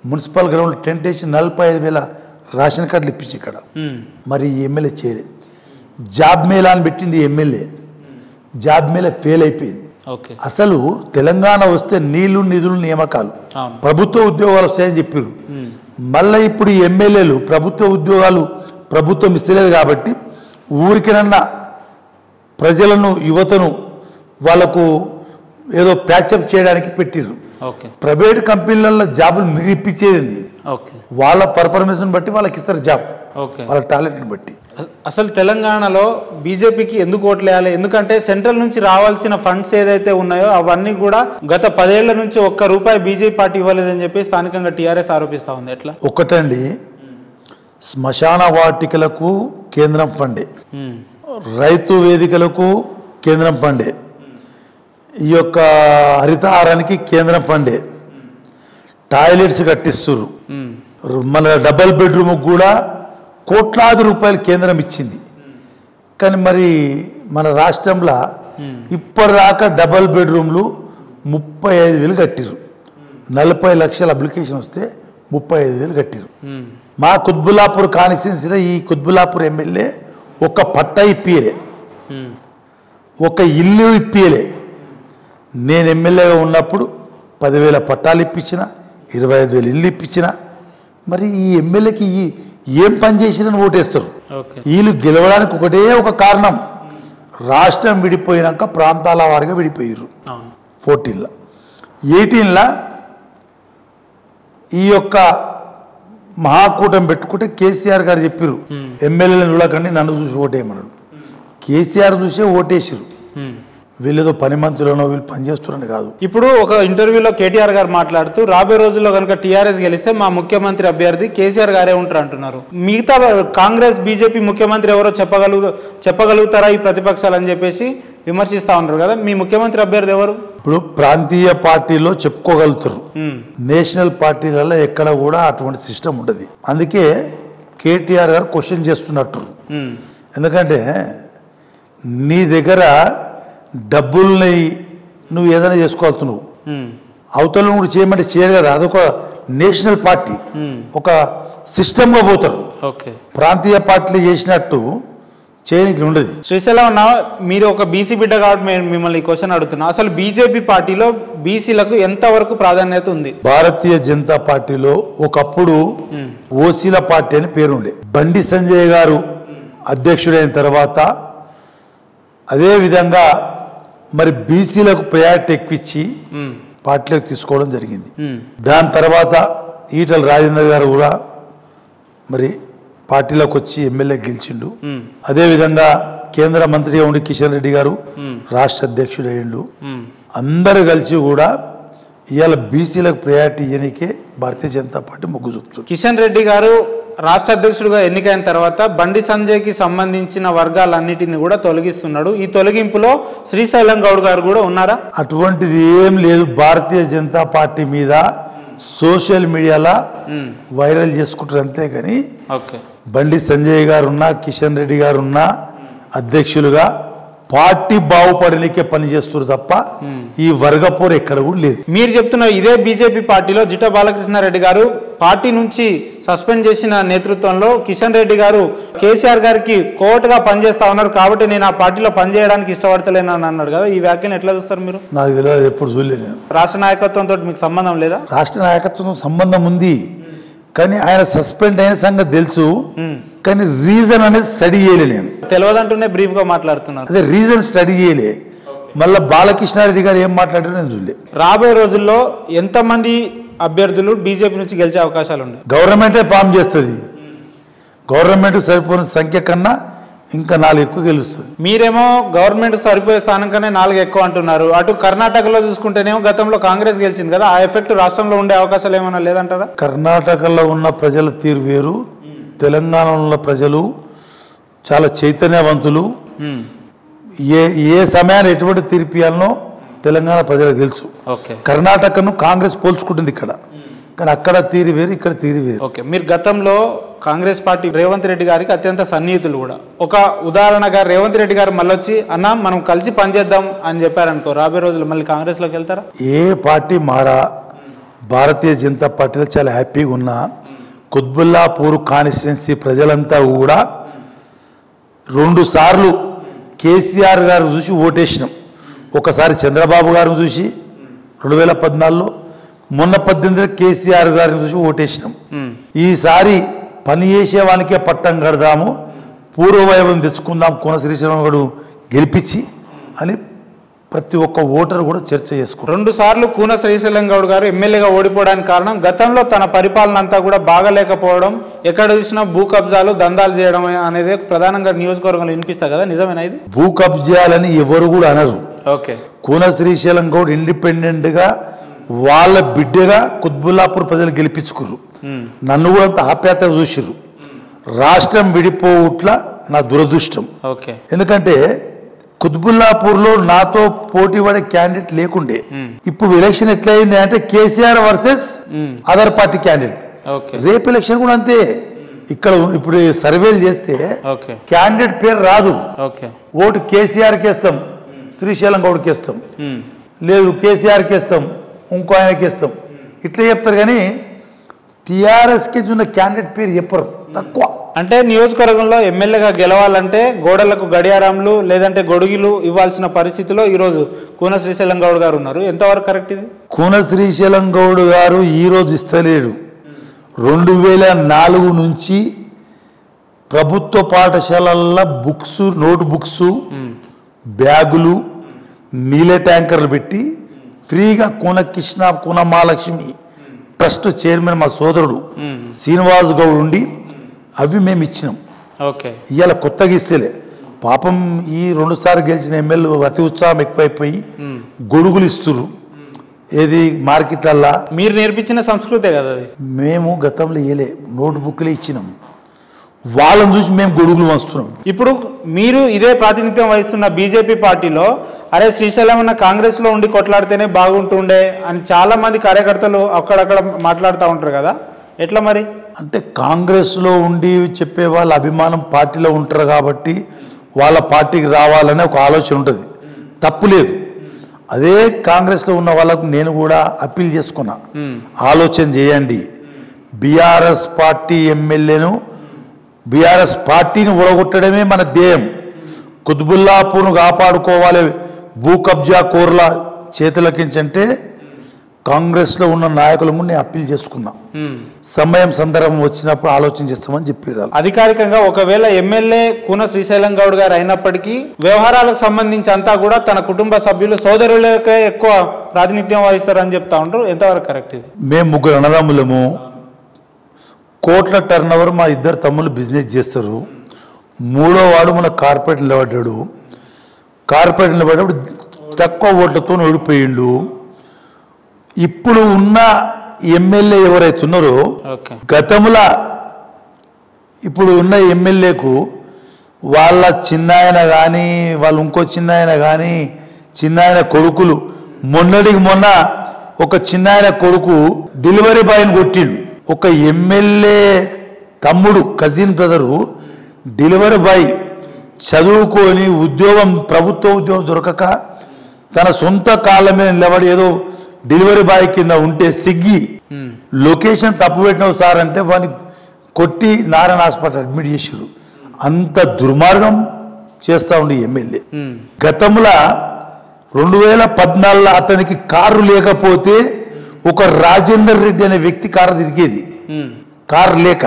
మున్సిపల్ గ్రౌండ్ టెంట్ వేసి నలభై ఐదు వేల రేషన్ కార్డులు ఇప్పించి ఇక్కడ మరి ఈ ఎమ్మెల్యే చేయలేదు. జాబ్ మేళా అని పెట్టింది ఎమ్మెల్యే, జాబ్ మేళా ఫెయిల్ అయిపోయింది. అసలు తెలంగాణ వస్తే నీళ్లు నిధులు నియామకాలు ప్రభుత్వ ఉద్యోగాలు వస్తాయని చెప్పారు. మళ్ళీ ఇప్పుడు ఈ ఎమ్మెల్యేలు ప్రభుత్వ ఉద్యోగాలు ప్రభుత్వం ఇస్తలేదు కాబట్టి ఊరికినన్నా ప్రజలను యువతను వాళ్ళకు ఏదో ప్యాచప్ చేయడానికి పెట్టిర్రు. ప్రైవేట్ కంపెనీలలో జాబులు మీరు ఇప్పించేది వాళ్ళ పర్ఫార్మెన్స్ని బట్టి వాళ్ళకి ఇస్తారు జాబ్, వాళ్ళ టాలెంట్ని బట్టి. అసలు తెలంగాణలో బీజేపీకి ఎందుకు ఓట్లు వేయాలి? ఎందుకంటే సెంట్రల్ నుంచి రావాల్సిన ఫండ్స్ ఏదైతే ఉన్నాయో అవన్నీ కూడా గత పదేళ్ల నుంచి ఒక్క రూపాయి బీజేపీ పార్టీ ఇవ్వలేదని చెప్పి స్థానికంగా టీఆర్ఎస్ ఆరోపిస్తా ఉంది. ఎట్లా? ఒకటండి, శ్మశాన వాటికలకు కేంద్రం ఫండే, రైతు వేదికలకు కేంద్రం ఫండే, ఈ యొక్క హరితహారానికి కేంద్రం ఫండే, టాయిలెట్స్ కట్టిస్తున్నారు, మన డబల్ బెడ్రూమ్ కూడా కోట్లాది రూపాయలు కేంద్రం ఇచ్చింది. కానీ మరి మన రాష్ట్రంలో ఇప్పటిదాకా డబల్ బెడ్రూమ్లు ముప్పై ఐదు వేలు కట్టిరు. నలభై లక్షల అప్లికేషన్ వస్తే ముప్పై ఐదు వేలు కట్టిరు. మా కుత్బుల్లాపూర్ కాన్స్టిట్యున్సీలో ఈ కుత్బుల్లాపూర్ ఎమ్మెల్యే ఒక పట్టా ఇప్పియలే, ఒక ఇల్లు ఇప్పియలే. నేను ఎమ్మెల్యేగా ఉన్నప్పుడు పదివేల పట్టాలు ఇప్పించిన, ఇరవై ఐదు వేలు ఇల్లు ఇప్పించిన. మరి ఈ ఎమ్మెల్యేకి ఈ ఏం పని చేసిరని ఓటేస్తారు. వీళ్ళు గెలవడానికి ఒకటే ఒక కారణం, రాష్ట్రం విడిపోయినాక ప్రాంతాల వారిగా విడిపోయారు. ఫోర్టీన్లో ఎయిటీన్లో ఈ యొక్క మహాకూటమి పెట్టుకుంటే కేసీఆర్ గారు చెప్పారు ఎమ్మెల్యేలను చూడకండి నన్ను చూసి ఓటేయమన్నాడు. కేసీఆర్ చూసే ఓటేసారు. వీళ్ళేదో పని మంత్రులను వీళ్ళు పనిచేస్తున్నారని కాదు. ఇప్పుడు ఒక ఇంటర్వ్యూలో కేటీఆర్ గారు మాట్లాడుతూ రాబోయే రోజుల్లో కనుక టీఆర్ఎస్ గెలిస్తే మా ముఖ్యమంత్రి అభ్యర్థి కేసీఆర్ గారే ఉంటారు అంటున్నారు. మిగతా కాంగ్రెస్ బీజేపీ ముఖ్యమంత్రి ఎవరో చెప్పగలుగు చెప్పగలుగుతారా ఈ ప్రతిపక్షాలు అని చెప్పేసి విమర్శిస్తా ఉన్నారు కదా. మీ ముఖ్యమంత్రి అభ్యర్థి ఎవరు? ఇప్పుడు ప్రాంతీయ పార్టీలో చెప్పుకోగలుగుతారు, నేషనల్ పార్టీలలో ఎక్కడ కూడా అటువంటి సిస్టమ్ ఉండదు. అందుకే కేటీఆర్ గారు క్వశ్చన్ చేస్తున్నట్టు. ఎందుకంటే నీ దగ్గర డబ్బుల్ని నువ్వు ఏదైనా చేసుకోవచ్చు, నువ్వు అవతల నువ్వు చేయమంటే చేయరు కదా. అదొక నేషనల్ పార్టీ, ఒక సిస్టమ్గా పోతారు. ప్రాంతీయ పార్టీలు చేసినట్టు చేయడానికి ఉండదు. శ్రీశైలం అన్న, మీరు ఒక బీసీ బిడ్డ కాబట్టి మేము మిమ్మల్ని క్వశ్చన్ అడుగుతున్నా. అసలు బీజేపీ పార్టీలో బీసీలకు ఎంతవరకు ప్రాధాన్యత ఉంది? భారతీయ జనతా పార్టీలో ఒకప్పుడు ఓసీల పార్టీ అని పేరుండే. బండి సంజయ్ గారు అధ్యక్షుడైన తర్వాత అదే విధంగా మరి బీసీలకు ప్రయారిటీ ఎక్కువిచ్చి పార్టీలోకి తీసుకోవడం జరిగింది. దాని తర్వాత ఈటల రాజేందర్ గారు కూడా మరి పార్టీలోకి వచ్చి ఎమ్మెల్యే గెలిచిండు. అదేవిధంగా కేంద్ర మంత్రిగా ఉండి కిషన్ రెడ్డి గారు రాష్ట్ర అధ్యక్షుడు అయ్యిండు. అందరు కలిసి కూడా ఇవాళ బీసీలకు ప్రయారిటీ ఇవ్వనికే భారతీయ జనతా పార్టీ మొగ్గు చూపుతుంది. కిషన్ రెడ్డి గారు రాష్ట్ర అధ్యక్షుడిగా ఎన్నికైన తర్వాత బండి సంజయ్కి సంబంధించిన వర్గాలన్నిటిని కూడా తొలగిస్తున్నాడు. ఈ తొలగింపులో శ్రీశైలం గౌడ్ గారు కూడా ఉన్నారా? అటువంటిది ఏం లేదు. భారతీయ జనతా పార్టీ మీద సోషల్ మీడియాలో వైరల్ చేసుకుంటారు అంతే. కానీ బండి సంజయ్ గారు ఉన్నా, కిషన్ రెడ్డి గారు ఉన్నా అధ్యక్షులుగా పార్టీ బాగుపడనికే పనిచేస్తున్నారు తప్ప ఈ వర్గపోరు ఎక్కడ కూడా లేదు. మీరు చెప్తున్న ఇదే బీజేపీ పార్టీలో జిట్టా బాలకృష్ణారెడ్డి గారు పార్టీ నుంచి సస్పెండ్ చేసిన నేతృత్వంలో కిషన్ రెడ్డి గారు కేసీఆర్ గారికి కోర్టుగా పనిచేస్తా ఉన్నారు కాబట్టి నేను ఆ పార్టీలో పనిచేయడానికి ఇష్టపడతలేను అని అన్నాడు కదా. ఈ వ్యాఖ్యను ఎట్లా చూస్తారు మీరు? నాకు తెలియదు, ఎప్పుడు చూడలేదు. రాష్ట్ర నాయకత్వంతో మీకు సంబంధం లేదా? రాష్ట్ర నాయకత్వం సంబంధం ఉంది, కానీ ఆయన సస్పెండ్ అయిన సంగతి తెలుసు, కానీ రీజన్ అనేది స్టడీ చేయలే. నేను తెలియదంటూనే బ్రీఫ్ గా మాట్లాడుతున్నాను. అదే రీజన్ స్టడీ చేయలే. మళ్ళీ బాలకృష్ణారెడ్డి గారు ఏం మాట్లాడారో నేను చూడలే. రాబోయే రోజుల్లో ఎంతమంది అభ్యర్థులు బీజేపీ నుంచి గెలిచే అవకాశాలు ఉన్నాయి? గవర్నమెంటే ఫామ్ చేస్తుంది. గవర్నమెంట్ సరిపోయిన సంఖ్య కన్నా ఇంకా నాలుగు ఎక్కువ గెలుస్తుంది. మీరేమో గవర్నమెంట్ సరిపోయే స్థానం కన్నా నాలుగు ఎక్కువ అంటున్నారు. అటు కర్ణాటకలో చూసుకుంటేనేమో గతంలో కాంగ్రెస్ గెలిచింది కదా, ఆ ఎఫెక్ట్ రాష్ట్రంలో ఉండే అవకాశాలు ఏమైనా లేదంటారా? కర్ణాటకలో ఉన్న ప్రజల తీరు వేరు, తెలంగాణలో ఉన్న ప్రజలు చాలా చైతన్యవంతులు. ఏ ఏ సమయాన్ని ఎటువంటి తీర్పు ఇవ్వాలనో తెలంగాణ ప్రజలకు తెలుసు. కర్ణాటకను కాంగ్రెస్ పోల్చుకుంటుంది ఇక్కడ, కానీ అక్కడ తీరు వేరు, ఇక్కడ తీరు వేరు. ఓకే, మీరు గతంలో కాంగ్రెస్ పార్టీ రేవంత్ రెడ్డి గారికి అత్యంత సన్నిహితులు కూడా. ఒక ఉదాహరణగా రేవంత్ రెడ్డి గారు మళ్ళీ వచ్చి అన్న మనం కలిసి పనిచేద్దాం అని చెప్పారనుకో, రాబోయే రోజులు మళ్ళీ కాంగ్రెస్లోకి వెళ్తారా? ఏ పార్టీ మారా భారతీయ జనతా పార్టీలో చాలా హ్యాపీగా ఉన్నా. కుత్బుల్లాపూర్ కాన్స్టిట్యున్సీ ప్రజలంతా కూడా రెండు సార్లు కేసీఆర్ గారు చూసి ఓటేసినాం. ఒకసారి చంద్రబాబు గారిని చూసి రెండు వేల పద్నాలుగులో, మొన్న పద్దెనిమిదిలో కేసీఆర్ గారిని చూసి ఓటేసినాం. ఈసారి పని చేసేవానికే పట్టం కడదాము, పూర్వవైభవం తెచ్చుకుందాం, కోన శ్రీశైలం గౌడ్ గెలిపించి అని ప్రతి ఒక్క ఓటర్ కూడా చర్చ చేసుకుంటారు. రెండు సార్లు కూన శ్రీశైలం గౌడ్ గారు ఎమ్మెల్యేగా ఓడిపోవడానికి కారణం గతంలో తన పరిపాలన అంతా కూడా బాగలేకపోవడం, ఎక్కడ చూసినా భూ కబ్జాలు దందాలు చేయడం అనేది ప్రధానంగా నియోజకవర్గంలో వినిపిస్తా కదా, నిజమేనా ఇది? భూ కబ్జాలని ఎవరు కూడా అనరు. ఓకే, కూన శ్రీశైలం గౌడ్ ఇండిపెండెంట్గా వాళ్ళ బిడ్డగా కుత్బుల్లాపూర్ ప్రజలు గెలిపించుకుర్రు. నన్ను కూడా అంత ఆప్యాయతగా చూసిర్రు. రాష్ట్రం విడిపోవట్ల నా దురదృష్టం. ఓకే, ఎందుకంటే కుత్బుల్లాపూర్లో నాతో పోటీ పడే క్యాండిడేట్ లేకుండే. ఇప్పుడు ఎలక్షన్ ఎట్లయింది అంటే KCR versus other party candidate. రేపు ఎలక్షన్ కూడా అంతే. ఇక్కడ ఇప్పుడు సర్వేలు చేస్తే క్యాండిడేట్ పేరు రాదు. ఓటు కేసీఆర్కి వేస్తాం, శ్రీశైలం గౌడ్కి వేస్తాం, లేదు కేసీఆర్కి వేస్తాం, ఇంకో ఆయనకి వేస్తాం, ఇట్లా చెప్తారు. కానీ టీఆర్ఎస్కి ఉన్న క్యాండిడేట్ పేరు చెప్పరు, తక్కువ. అంటే నియోజకవర్గంలో ఎమ్మెల్యేగా గెలవాలంటే గోడలకు గడియారాలు లేదంటే గొడుగులు ఇవ్వాల్సిన పరిస్థితిలో ఈరోజు కూన శ్రీశైలం గౌడ్ గారు ఉన్నారు. ఎంతవరకు కరెక్ట్ ఇది? కూన శ్రీశైలం గౌడ్ గారు ఈరోజు ఇస్తలేడు. రెండు వేల నాలుగు నుంచి ప్రభుత్వ పాఠశాలల్లో బుక్స్, నోట్ బుక్స్, బ్యాగులు, నీళ్ళ ట్యాంకర్లు పెట్టి ఫ్రీగా కూన కృష్ణ కూన మహాలక్ష్మి ట్రస్ట్ చైర్మన్ మా సోదరుడు శ్రీనివాస్ గౌడ్ ఉండి అవి మేము ఇచ్చినాం. ఓకే, ఇవాళ కొత్తగా ఇస్తేలే పాపం ఈ రెండు సార్లు గెలిచిన ఎమ్మెల్యే అతి ఉత్సాహం ఎక్కువైపోయి గొడుగులు ఇస్తుర్రు. ఏది మార్కెట్లల్లా మీరు నేర్పించిన సంస్కృతే కదా అది. మేము గతంలో ఇయలే, నోట్ బుక్లే ఇచ్చినాం. వాళ్ళని చూసి మేము గొడుగులు వస్తున్నాం. ఇప్పుడు మీరు ఇదే ప్రాతినిధ్యం వహిస్తున్న బీజేపీ పార్టీలో అరే శ్రీశైలం ఉన్న కాంగ్రెస్లో ఉండి కొట్లాడితేనే బాగుంటుండే అని చాలా మంది కార్యకర్తలు అక్కడక్కడ మాట్లాడుతూ ఉంటారు కదా, ఎట్లా మరి? అంటే కాంగ్రెస్లో ఉండి చెప్పే వాళ్ళ అభిమానం పార్టీలో ఉంటారు కాబట్టి వాళ్ళ పార్టీకి రావాలనే ఒక ఆలోచన ఉంటుంది, తప్పు లేదు. అదే కాంగ్రెస్లో ఉన్న వాళ్ళకు నేను కూడా అప్పీల్ చేసుకున్నా, ఆలోచన చేయండి. బీఆర్ఎస్ పార్టీ ఎమ్మెల్యేను బీఆర్ఎస్ పార్టీని ఊడగొట్టడమే మన ధ్యేయం. కుత్బుల్లాపూర్ను కాపాడుకోవాలి భూ కబ్జా కోర్ల చేతులకించంటే కాంగ్రెస్లో ఉన్న నాయకులను నేను అప్పీల్ చేసుకున్నా. సమయం సందర్భం వచ్చినప్పుడు ఆలోచన చేస్తామని చెప్పారు. అధికారికంగా ఒకవేళ ఎమ్మెల్యే కూన శ్రీశైలం గౌడ్ గారు అయినప్పటికీ వ్యవహారాలకు సంబంధించి అంతా కూడా తన కుటుంబ సభ్యులు సోదరులకే ఎక్కువ ప్రాతినిధ్యం వహిస్తారని చెప్తా ఉంటారు. ఎంతవరకు కరెక్ట్ ఇది? మేము ముగ్గురు అన్నదమ్ములము, కోట్ల టర్న్ ఓవర్ మా ఇద్దరు తమ్ముళ్ళు బిజినెస్ చేస్తారు. మూడో వాడు మన కార్పొరేట్ నిలబడ్డాడు. కార్పొరేట్ నిలబడ్డప్పుడు తక్కువ ఓట్లతో ఓడిపోయిండు. ఇప్పుడు ఉన్న ఎమ్మెల్యే ఎవరైతే ఉన్నారో గతంలో ఇప్పుడు ఉన్న ఎమ్మెల్యేకు వాళ్ళ చిన్నాయన కానీ వాళ్ళు ఇంకో చిన్నాయన కానీ చిన్నాయన కొడుకులు, మొన్నటికి మొన్న ఒక చిన్నాయన కొడుకు డెలివరీ బాయ్ని కొట్టిండు. ఒక ఎమ్మెల్యే తమ్ముడు కజిన్ బ్రదరు డెలివరీ బాయ్ చదువుకొని ఉద్యోగం ప్రభుత్వ ఉద్యోగం దొరకక తన సొంత కాళ్ళ మీద నిలబడి ఏదో డెలివరీ బాయ్ కింద ఉంటే సిగ్గి లొకేషన్ తప్పు పెట్టినావు సార్ అంటే వాడిని కొట్టి నారాయణ హాస్పిటల్ అడ్మిట్ చేసారు. అంత దుర్మార్గం చేస్తూ ఉండే ఎమ్మెల్యే. గతంలో రెండు వేల పద్నాలుగులో అతనికి కారు లేకపోతే ఒక రాజేందర్ రెడ్డి అనే వ్యక్తి కారు తిరిగేది, కారు లేక.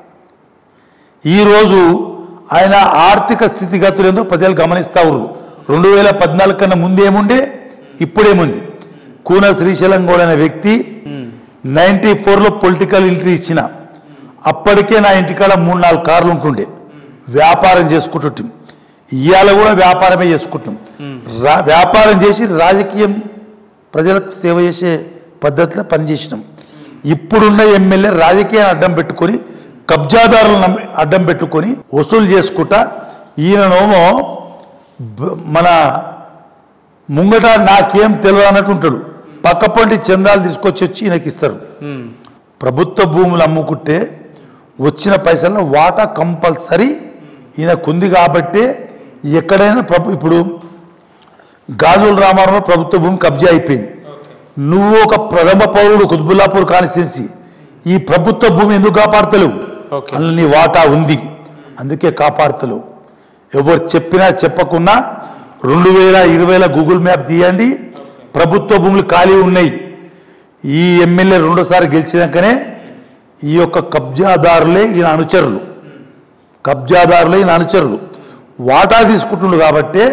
ఈరోజు ఆయన ఆర్థిక స్థితిగతులు ఏందో ప్రజలు గమనిస్తూ ఉన్నారు. రెండు వేల పద్నాలుగు కన్నా ముందేముండే ఇప్పుడేముంది. కూన శ్రీశైలం గౌడ్ అనే వ్యక్తి నైన్టీ ఫోర్లో పొలిటికల్ ఎంట్రీ ఇచ్చిన అప్పటికే నా ఇంటికాడ మూడు నాలుగు కార్లు ఉంటుండే, వ్యాపారం చేసుకుంటుంటాం. ఇవాళ కూడా వ్యాపారమే చేసుకుంటాం. వ్యాపారం చేసి రాజకీయం ప్రజలకు సేవ చేసే పద్ధతిలో పనిచేసినాం. ఇప్పుడున్న ఎమ్మెల్యే రాజకీయాన్ని అడ్డం పెట్టుకొని కబ్జాదారులను అడ్డం పెట్టుకొని వసూలు చేసుకుంటా ఈయననేమో మన ముంగట నాకేం తెలియదు అన్నట్టు ఉంటాడు. పక్కపంటి చందాలు తీసుకొచ్చి వచ్చి ఈయనకి ఇస్తారు. ప్రభుత్వ భూములు అమ్ముకుంటే వచ్చిన పైసల్లో వాటా కంపల్సరీ ఈయనకుంది కాబట్టి ఎక్కడైనా ప్రభు ఇప్పుడు గాజుల రామారావు ప్రభుత్వ భూమి కబ్జా అయిపోయింది. నువ్వు ఒక ప్రథమ పౌరుడు కుతుబుల్లాపూర్ కాన్స్టిట్యున్సీ, ఈ ప్రభుత్వ భూమి ఎందుకు కాపాడతలేవు? అందులో నీ వాటా ఉంది, అందుకే కాపాడతలేవు. ఎవరు చెప్పినా చెప్పకున్నా రెండు వేల ఇరవైలో గూగుల్ మ్యాప్ తీయండి, ప్రభుత్వ భూములు ఖాళీ ఉన్నాయి. ఈ ఎమ్మెల్యే రెండోసారి గెలిచినాకనే ఈ యొక్క కబ్జాదారులే ఈయన అనుచరులు, కబ్జాదారులే ఈయన అనుచరులు వాటా తీసుకుంటుండు కాబట్టే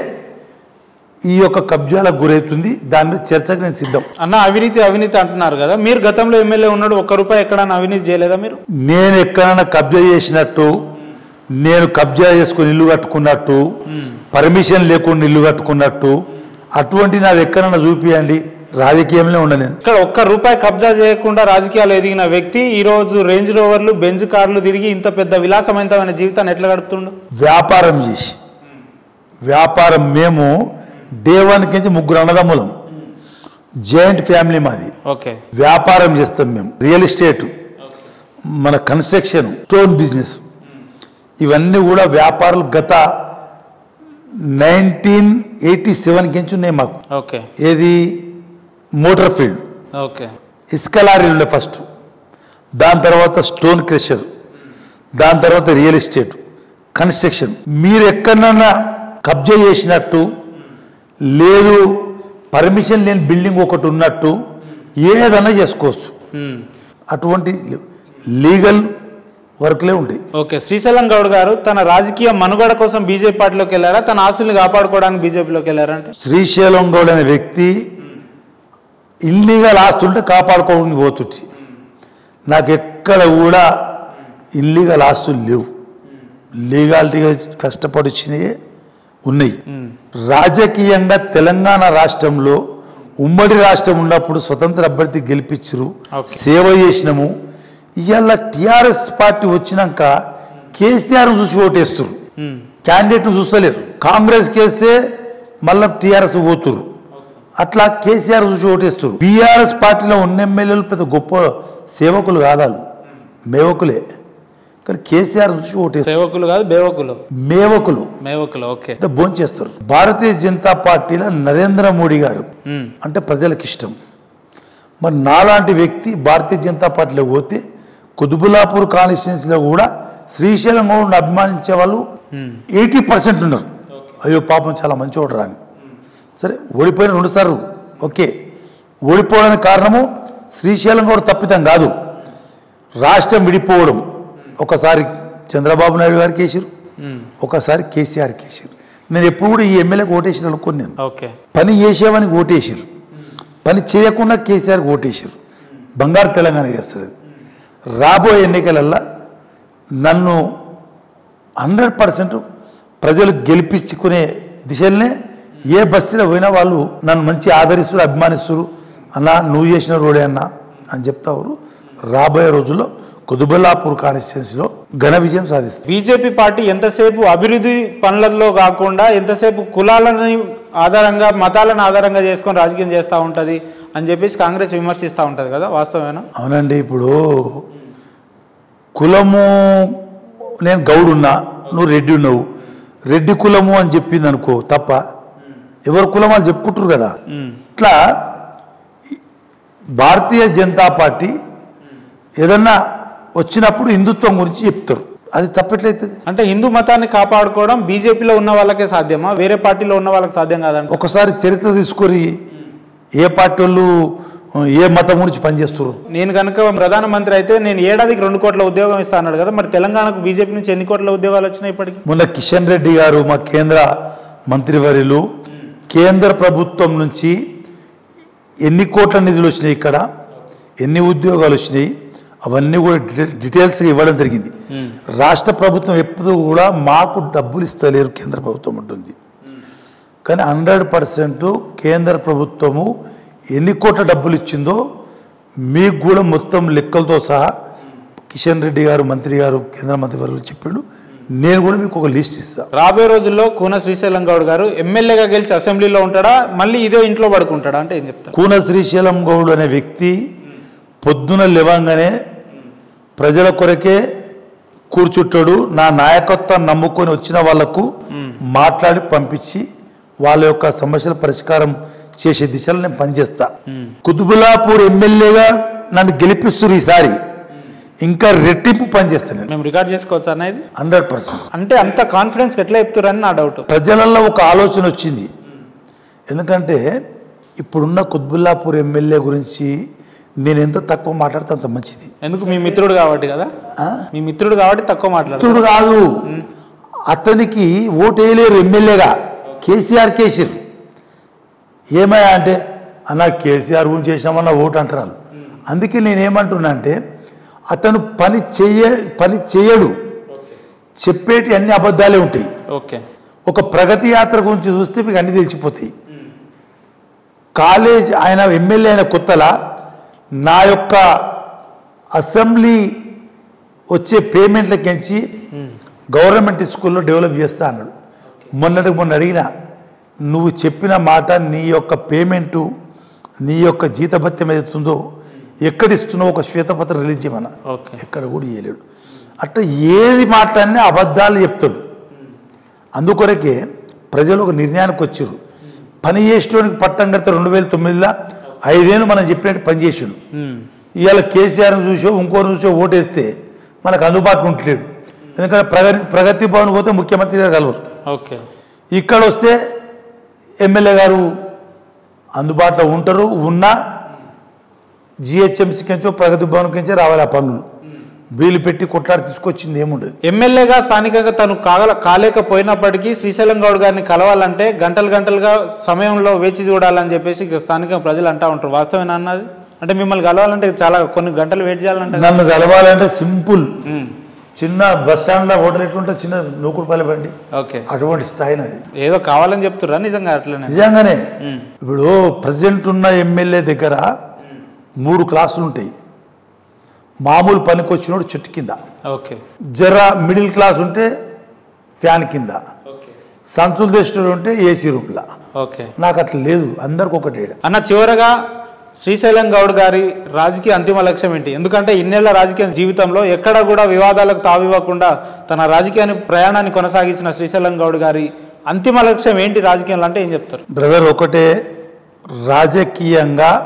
ఈ యొక్క కబ్జాలకు గురవుతుంది. దాని మీద చర్చకు నేను సిద్ధం. అన్న అవినీతి అవినీతి అంటున్నారు కదా, మీరు గతంలో ఎమ్మెల్యే ఉన్నాడు, ఒక్క రూపాయి ఎక్కడైనా అవినీతి చేయలేదా మీరు? నేను ఎక్కడైనా కబ్జా చేసినట్టు, నేను కబ్జా చేసుకుని ఇల్లు కట్టుకున్నట్టు, పర్మిషన్ లేకుండా ఇల్లు కట్టుకున్నట్టు అటువంటి నాది ఎక్కడైనా చూపియండి. రాజకీయంలో ఉండ నేను ఇక్కడ ఒక్క రూపాయి కబ్జా చేయకుండా రాజకీయాలు ఎదిగిన వ్యక్తి ఈ రోజు రేంజ్ రోవర్లు బెంజ్ కార్లు తిరిగి ఇంత పెద్ద విలాసవంతమైన జీవితాన్ని ఎట్లా గడుపుతుండు? వ్యాపారం చేసి, వ్యాపారం మేము దేవానికి ముగ్గురు అన్నదమ్ములం, జాయింట్ ఫ్యామిలీ మాది. ఓకే, వ్యాపారం చేస్తాం మేము, రియల్ ఎస్టేట్, మన కన్స్ట్రక్షన్, స్టోన్ బిజినెస్, ఇవన్నీ కూడా వ్యాపారాలు గత నైన్టీన్ ఎయిటీ సెవెన్ కించి ఉన్నాయి మాకు. ఓకే, ఏది మోటార్ ఫీల్డ్, ఓకే, ఇసుక లారీలు ఉండే ఫస్ట్, దాని తర్వాత స్టోన్ క్రషర్, దాని తర్వాత రియల్ ఎస్టేట్, కన్స్ట్రక్షన్. మీరు ఎక్కడన్నా కబ్జా చేసినట్టు లేదు, పర్మిషన్ లేని బిల్డింగ్ ఒకటి ఉన్నట్టు ఏదన్నా చేసుకోవచ్చు. అటువంటి లీగల్ వర్క్లే ఉంటాయి. ఓకే, శ్రీశైలం గౌడ్ గారు తన రాజకీయ మనుగడ కోసం బీజేపీ పార్టీలోకి వెళ్ళారా, తన ఆస్తుల్ని కాపాడుకోవడానికి బీజేపీలోకి వెళ్ళారా? అంటే శ్రీశైలం గౌడ్ అనే వ్యక్తి ఇల్లీగల్ ఆస్తి ఉంటే కాపాడుకోవడానికి పోతుంది. నాకు ఎక్కడ కూడా ఇల్లీగల్ ఆస్తులు లేవు, లీగాలిటీగా కష్టపడి వచ్చినాయే ఉన్నాయి. రాజకీయంగా తెలంగాణ రాష్ట్రంలో ఉమ్మడి రాష్ట్రం ఉన్నప్పుడు స్వతంత్ర అభ్యర్థి గెలిపించరు, సేవ చేసినాము. ఇవాళ టీఆర్ఎస్ పార్టీ వచ్చినాక కేసీఆర్ చూసి ఓటేస్తారు, క్యాండిడేట్ను చూస్తలేరు. కాంగ్రెస్ కేస్తే మళ్ళీ టీఆర్ఎస్ పోతురు, అట్లా కేసీఆర్ చూసి ఓటేస్తారు. బీఆర్ఎస్ పార్టీలో ఉన్న ఎమ్మెల్యేలు పెద్ద గొప్ప సేవకులు కాదాలు, మేవకులే. కానీ కేసీఆర్ చూసి ఓటేస్తారు. సేవకులు కాదు, బేవకులు, మేవకులు, మేవకులు. ఓకే, భోంచేస్తారు. భారతీయ జనతా పార్టీలో నరేంద్ర మోడీ గారు అంటే ప్రజలకు ఇష్టం. మరి నాలాంటి వ్యక్తి భారతీయ జనతా పార్టీలో పోతే కుతుబుల్లాపూర్ కాన్స్టిట్యున్సీలో కూడా శ్రీశైలం గౌడ్ని అభిమానించే వాళ్ళు ఎయిటీ పర్సెంట్ ఉన్నారు. అయ్యో పాపం చాలా మంచివాడు రాని. సరే, ఓడిపోయిన రెండుసార్లు ఓకే, ఓడిపోవడానికి కారణము శ్రీశైలం గౌడ్ తప్పితం కాదు, రాష్ట్రం విడిపోవడం. ఒకసారి చంద్రబాబు నాయుడు గారికి వేసారు, ఒకసారి కేసీఆర్కి వేసారు. నేను ఎప్పుడు కూడా ఈ ఎమ్మెల్యేకి ఓటేసారు అనుకోని, నేను పని చేసేవానికి ఓటేసారు, పని చేయకుండా కేసీఆర్కి ఓటేసారు. బంగారు తెలంగాణ చేస్తాడు. రాబోయే ఎన్నికలల్లో నన్ను హండ్రెడ్ పర్సెంట్ ప్రజలు గెలిపించుకునే దిశలనే ఏ బస్తీలో పోయినా వాళ్ళు నన్ను మంచి ఆదరిస్తారు, అభిమానిస్తారు. అన్నా నువ్వు చేసిన రోడే అన్నా అని చెప్తారు. రాబోయే రోజుల్లో కుతుబుల్లాపూర్ కాన్స్టిట్యున్సీలో ఘన విజయం సాధిస్తారు. బీజేపీ పార్టీ ఎంతసేపు అభివృద్ధి పనులలో కాకుండా ఎంతసేపు కులాలని ఆధారంగా, మతాలను ఆధారంగా చేసుకొని రాజకీయం చేస్తూ ఉంటుంది అని చెప్పేసి కాంగ్రెస్ విమర్శిస్తూ ఉంటుంది కదా, వాస్తవేనా? అవునండి. ఇప్పుడు కులము, నేను గౌడు ఉన్నా, నువ్వు రెడ్డి ఉన్నావు, రెడ్డి కులము అని చెప్పింది అనుకో తప్ప, ఎవరు కులం వాళ్ళు చెప్పుకుంటారు కదా. ఇట్లా భారతీయ జనతా పార్టీ ఏదన్నా వచ్చినప్పుడు హిందుత్వం గురించి చెప్తారు, అది తప్పట్లయితుంది. అంటే హిందూ మతాన్ని కాపాడుకోవడం బీజేపీలో ఉన్న వాళ్ళకే సాధ్యమా, వేరే పార్టీలో ఉన్న వాళ్ళకి సాధ్యం కాదండి? ఒకసారి చరిత్ర తీసుకొని ఏ పార్టీ వాళ్ళు ఏ మతం గురించి పనిచేస్తారు. నేను కనుక ప్రధానమంత్రి అయితే నేను ఏడాదికి రెండు కోట్ల ఉద్యోగం ఇస్తా అన్నాడు కదా, మరి తెలంగాణకు బీజేపీ నుంచి ఎన్ని కోట్ల ఉద్యోగాలు వచ్చినాయి ఇప్పటికి? మొన్న కిషన్ రెడ్డి గారు, మా కేంద్ర మంత్రివర్యులు, కేంద్ర ప్రభుత్వం నుంచి ఎన్ని కోట్ల నిధులు వచ్చినాయి, ఇక్కడ ఎన్ని ఉద్యోగాలు వచ్చినాయి, అవన్నీ కూడా డీటెయిల్స్గా ఇవ్వడం జరిగింది. రాష్ట్ర ప్రభుత్వం ఎప్పుడు కూడా మాకు డబ్బులు ఇస్తలేరు, కేంద్ర ప్రభుత్వం ఉంటుంది. కానీ హండ్రెడ్ పర్సెంట్ కేంద్ర ప్రభుత్వము ఎన్ని కోట్ల డబ్బులు ఇచ్చిందో మీకు కూడా మొత్తం లెక్కలతో సహా కిషన్ రెడ్డి గారు, మంత్రి గారు, కేంద్ర మంత్రి వారు చెప్పిండు. నేను కూడా మీకు ఒక లిస్ట్ ఇస్తాను. రాబోయే రోజుల్లో కూన శ్రీశైలం గౌడ్ గారు ఎమ్మెల్యేగా గెలిచి అసెంబ్లీలో ఉంటాడా, మళ్ళీ ఇదే ఇంట్లో పడుకుంటాడా అంటే ఏం చెప్తారు? కూన శ్రీశైలం గౌడ్ అనే వ్యక్తి పొద్దున లేవంగానే ప్రజల కొరకే కూర్చుంటాడు. నా నాయకత్వం నమ్ముకొని వచ్చిన వాళ్లకు మాట్లాడి పంపించి వాళ్ళ యొక్క సమస్యల పరిష్కారం చేసే దిశలో నేను పనిచేస్తా. కుతుబుల్లాపూర్ ఎమ్మెల్యేగా నన్ను గెలిపిస్తున్నారు ఈసారి, ఇంకా రెట్టింపు పనిచేస్తాను. మేము రికార్డ్ చేసుకోవచ్చు అనేది హండ్రెడ్ పర్సెంట్. అంటే అంత కాన్ఫిడెన్స్ ఎట్లా చెప్తారని నా డౌట్. ప్రజలలో ఒక ఆలోచన వచ్చింది. ఎందుకంటే ఇప్పుడున్న కుతుబుల్లాపూర్ ఎమ్మెల్యే గురించి నేను ఎంత తక్కువ మాట్లాడితే అంత మంచిది. ఎందుకు? మీ మిత్రుడు కాబట్టి కదా. మీ మిత్రుడు కాబట్టి తక్కువ మాట్లాడు. మిత్రుడు కాదు, అతనికి ఓటు వేయలేరు ఎమ్మెల్యేగా. కేసీఆర్ కేసీఆర్ ఏమయ్యా అంటే అన్న కేసీఆర్ గురించి చేసినామన్న ఓటు అంటారు. అందుకే నేనేమంటున్నా అంటే అతను పని చేయ పని చేయడు, చెప్పేటి అన్ని అబద్ధాలే ఉంటాయి. ఓకే. ఒక ప్రగతి యాత్ర గురించి చూస్తే మీకు అన్ని తెలిసిపోతాయి. కాలేజ్ ఆయన ఎమ్మెల్యే అయిన కొత్తలా నా యొక్క అసెంబ్లీ వచ్చే పేమెంట్లకించి గవర్నమెంట్ స్కూల్లో డెవలప్ చేస్తా అన్నాడు. మొన్నటికి మొన్న అడిగిన, నువ్వు చెప్పిన మాట నీ యొక్క పేమెంటు నీ యొక్క జీతభత్యం ఏదైతుందో ఎక్కడిస్తున్నావు ఒక శ్వేతపత్రం రిలీజ్ చేయమన్నా. ఎక్కడ కూడా చేయలేడు. అట్లా ఏది మాట్లాడినా అబద్ధాలు చెప్తాడు. అందుకొరకే ప్రజలు ఒక నిర్ణయానికి వచ్చారు. పని చేసేటోనికి పట్టం కడితే రెండు వేల తొమ్మిదిలో ఐదేళ్ళు మనం చెప్పినట్టు పనిచేసాడు. ఇవాళ కేసీఆర్ని చూసో ఇంకోరు చూసో ఓటేస్తే మనకు అందుబాటులో ఉంటలేడు. ఎందుకంటే ప్రగతి ప్రగతి భవన్ పోతే ముఖ్యమంత్రి గారు కలవరు. ఓకే. ఇక్కడ వస్తే ఎమ్మెల్యే గారు అందుబాటులో ఉంటారు. ఉన్నా జిహెచ్ఎంసీ కించో ప్రగతి భవన్ కించే రావాలి ఆ పనులు. వీలు పెట్టి కొట్లాడి తీసుకొచ్చింది ఏముండదు. ఎమ్మెల్యేగా స్థానికంగా తను కాగల కాలేకపోయినప్పటికీ శ్రీశైలం గౌడ్ గారిని కలవాలంటే గంటలు గంటలుగా సమయంలో వేచి చూడాలని చెప్పేసి స్థానిక ప్రజలు అంటూ ఉంటారు. వాస్తవేనా అన్నది? అంటే మిమ్మల్ని కలవాలంటే చాలా కొన్ని గంటలు వెయిట్ చేయాలంటే. నన్ను కలవాలంటే సింపుల్, చిన్న బస్ స్టాండ్లో హోటల్ ఎట్లుంటే చిన్న నూకుడుపల్లి బండి, ఓకే, అటువంటి స్థాయిని. అది ఏదో కావాలని చెప్తురా? నిజంగా అట్లనే? నిజంగానే. ఇప్పుడు ప్రెసిడెంట్ ఉన్న ఎమ్మెల్యే దగ్గర మూడు క్లాసులు ఉంటాయి. మామూలు పనికి వచ్చినోడు చెట్టు కింద, ఓకే, జర మిడిల్ క్లాస్ ఉంటే ఫ్యాన్ కింద, సంచులు తెచ్చినోడు ఉంటే ఏసీ రూమ్లా. ఓకే. నాకు అట్లా లేదు, అందరికి ఒకటే. అన్న, చివరగా శ్రీశైలం గౌడ్ గారి రాజకీయ అంతిమ లక్ష్యం ఏంటి? ఎందుకంటే ఇన్నేళ్ల రాజకీయ జీవితంలో ఎక్కడ కూడా వివాదాలకు తావివ్వకుండా తన రాజకీయాన్ని ప్రయాణాన్ని కొనసాగించిన శ్రీశైలం గౌడ్ గారి అంతిమ లక్ష్యం ఏంటి రాజకీయంలో అంటే ఏం చెప్తారు? బ్రదర్, ఒకటే, రాజకీయంగా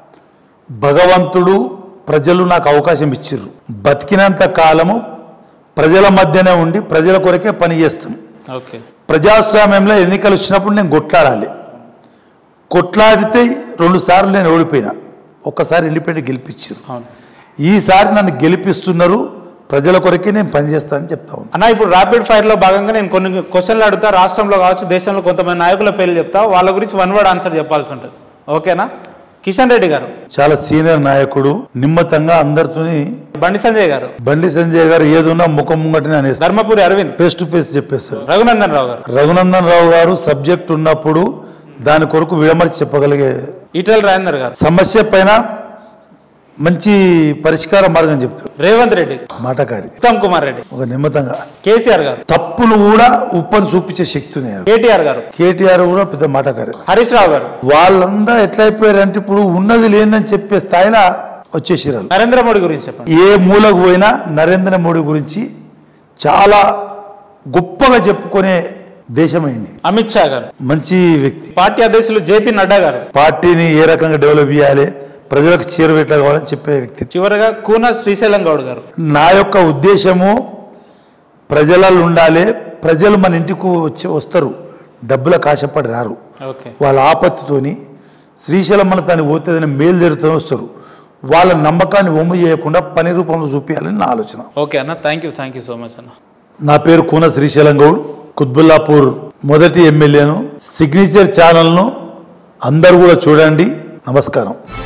భగవంతుడు ప్రజలు నాకు అవకాశం ఇచ్చిర్రు. బతికినంత కాలము ప్రజల మధ్యనే ఉండి ప్రజల కొరకే పని చేస్తాం. ఓకే. ప్రజాస్వామ్యంలో ఎన్నికలు వచ్చినప్పుడు నేను కొట్లాడాలి. కొట్లాడితే రెండు సార్లు నేను ఓడిపోయినా, ఒక్కసారి ఇండిపెండెంట్ గెలిపించారు. ఈసారి నన్ను గెలిపిస్తున్నారు, ప్రజల కొరకే నేను పనిచేస్తానని చెప్తా ఉన్నాను. అన్న, ఇప్పుడు ర్యాపిడ్ ఫైర్ లో భాగంగా నేను కొన్ని క్వశ్చన్లు అడుగుతా. రాష్ట్రంలో కావచ్చు, దేశంలో కొంతమంది నాయకుల పేర్లు చెప్తా, వాళ్ళ గురించి వన్ వర్డ్ ఆన్సర్ చెప్పాల్సి ఉంటుంది. ఓకేనా? కిషన్ రెడ్డి గారు చాలా సీనియర్ నాయకుడు, నిమ్మతంగా అందరితో. బండి సంజయ్ గారు బండి సంజయ్ గారు ఏదున్నా ముఖం ముంగటనే అనేసి. Dharmapuri Arvind face to face చెప్పేస్తారు. రఘునందన్ రావు గారు రఘునందన్ రావు గారు సబ్జెక్ట్ ఉన్నప్పుడు దాని కొరకు విడమర్చి చెప్పగలిగే. ఈటెల రాజేందర్ గారు సమస్య పైన మంచి పరిష్కార మార్గం చెప్తాడు. రేవంత్ రెడ్డి మాటకారి. ఉత్తమ్ కుమార్ రెడ్డి ఒక నిమ్మతంగా. కేసీఆర్ గారు తప్పును కూడా ఉప్పని చూపించే శక్తి ఉంది. కేటీఆర్ గారు కేటీఆర్ కూడా పెద్ద మాటకారి. హరీష్ రావు గారు. వాళ్ళంతా ఎట్లయిపోయారంటే ఇప్పుడు ఉన్నది లేదని చెప్పే స్థాయిలో వచ్చేసిరారు. నరేంద్ర మోడీ గురించి చెప్పండి. ఏ మూలకు పోయినా నరేంద్ర మోడీ గురించి చాలా గొప్పగా చెప్పుకునే దేశమైంది. అమిత్ షా గారు మంచి వ్యక్తి. పార్టీ అధ్యక్షులు జేపీ నడ్డా గారు పార్టీని ఏ రకంగా డెవలప్ చేయాలి, ప్రజలకు చేరువేట్లా కావాలని చెప్పే వ్యక్తి. చివరగా కూన శ్రీశైలం గౌడ్ గారు. నా యొక్క ఉద్దేశము ప్రజలలో ఉండాలి. ప్రజలు మన ఇంటికి వచ్చి వస్తారు, డబ్బులకు ఆశపడి రారు. వాళ్ళ ఆపత్తితోని శ్రీశైలం మన దాన్ని పోతేదని మేలు జరుగుతూ వస్తారు. వాళ్ళ నమ్మకాన్ని ఒమ్ము చేయకుండా పని రూపంలో చూపించాలని నా ఆలోచన. ఓకే అన్న, thank you thank you so much అన్న. నా పేరు కూన శ్రీశైలం గౌడ్, కుత్బుల్లాపూర్ మొదటి ఎమ్మెల్యేను. సిగ్నేచర్ ఛానల్ను అందరూ కూడా చూడండి. నమస్కారం.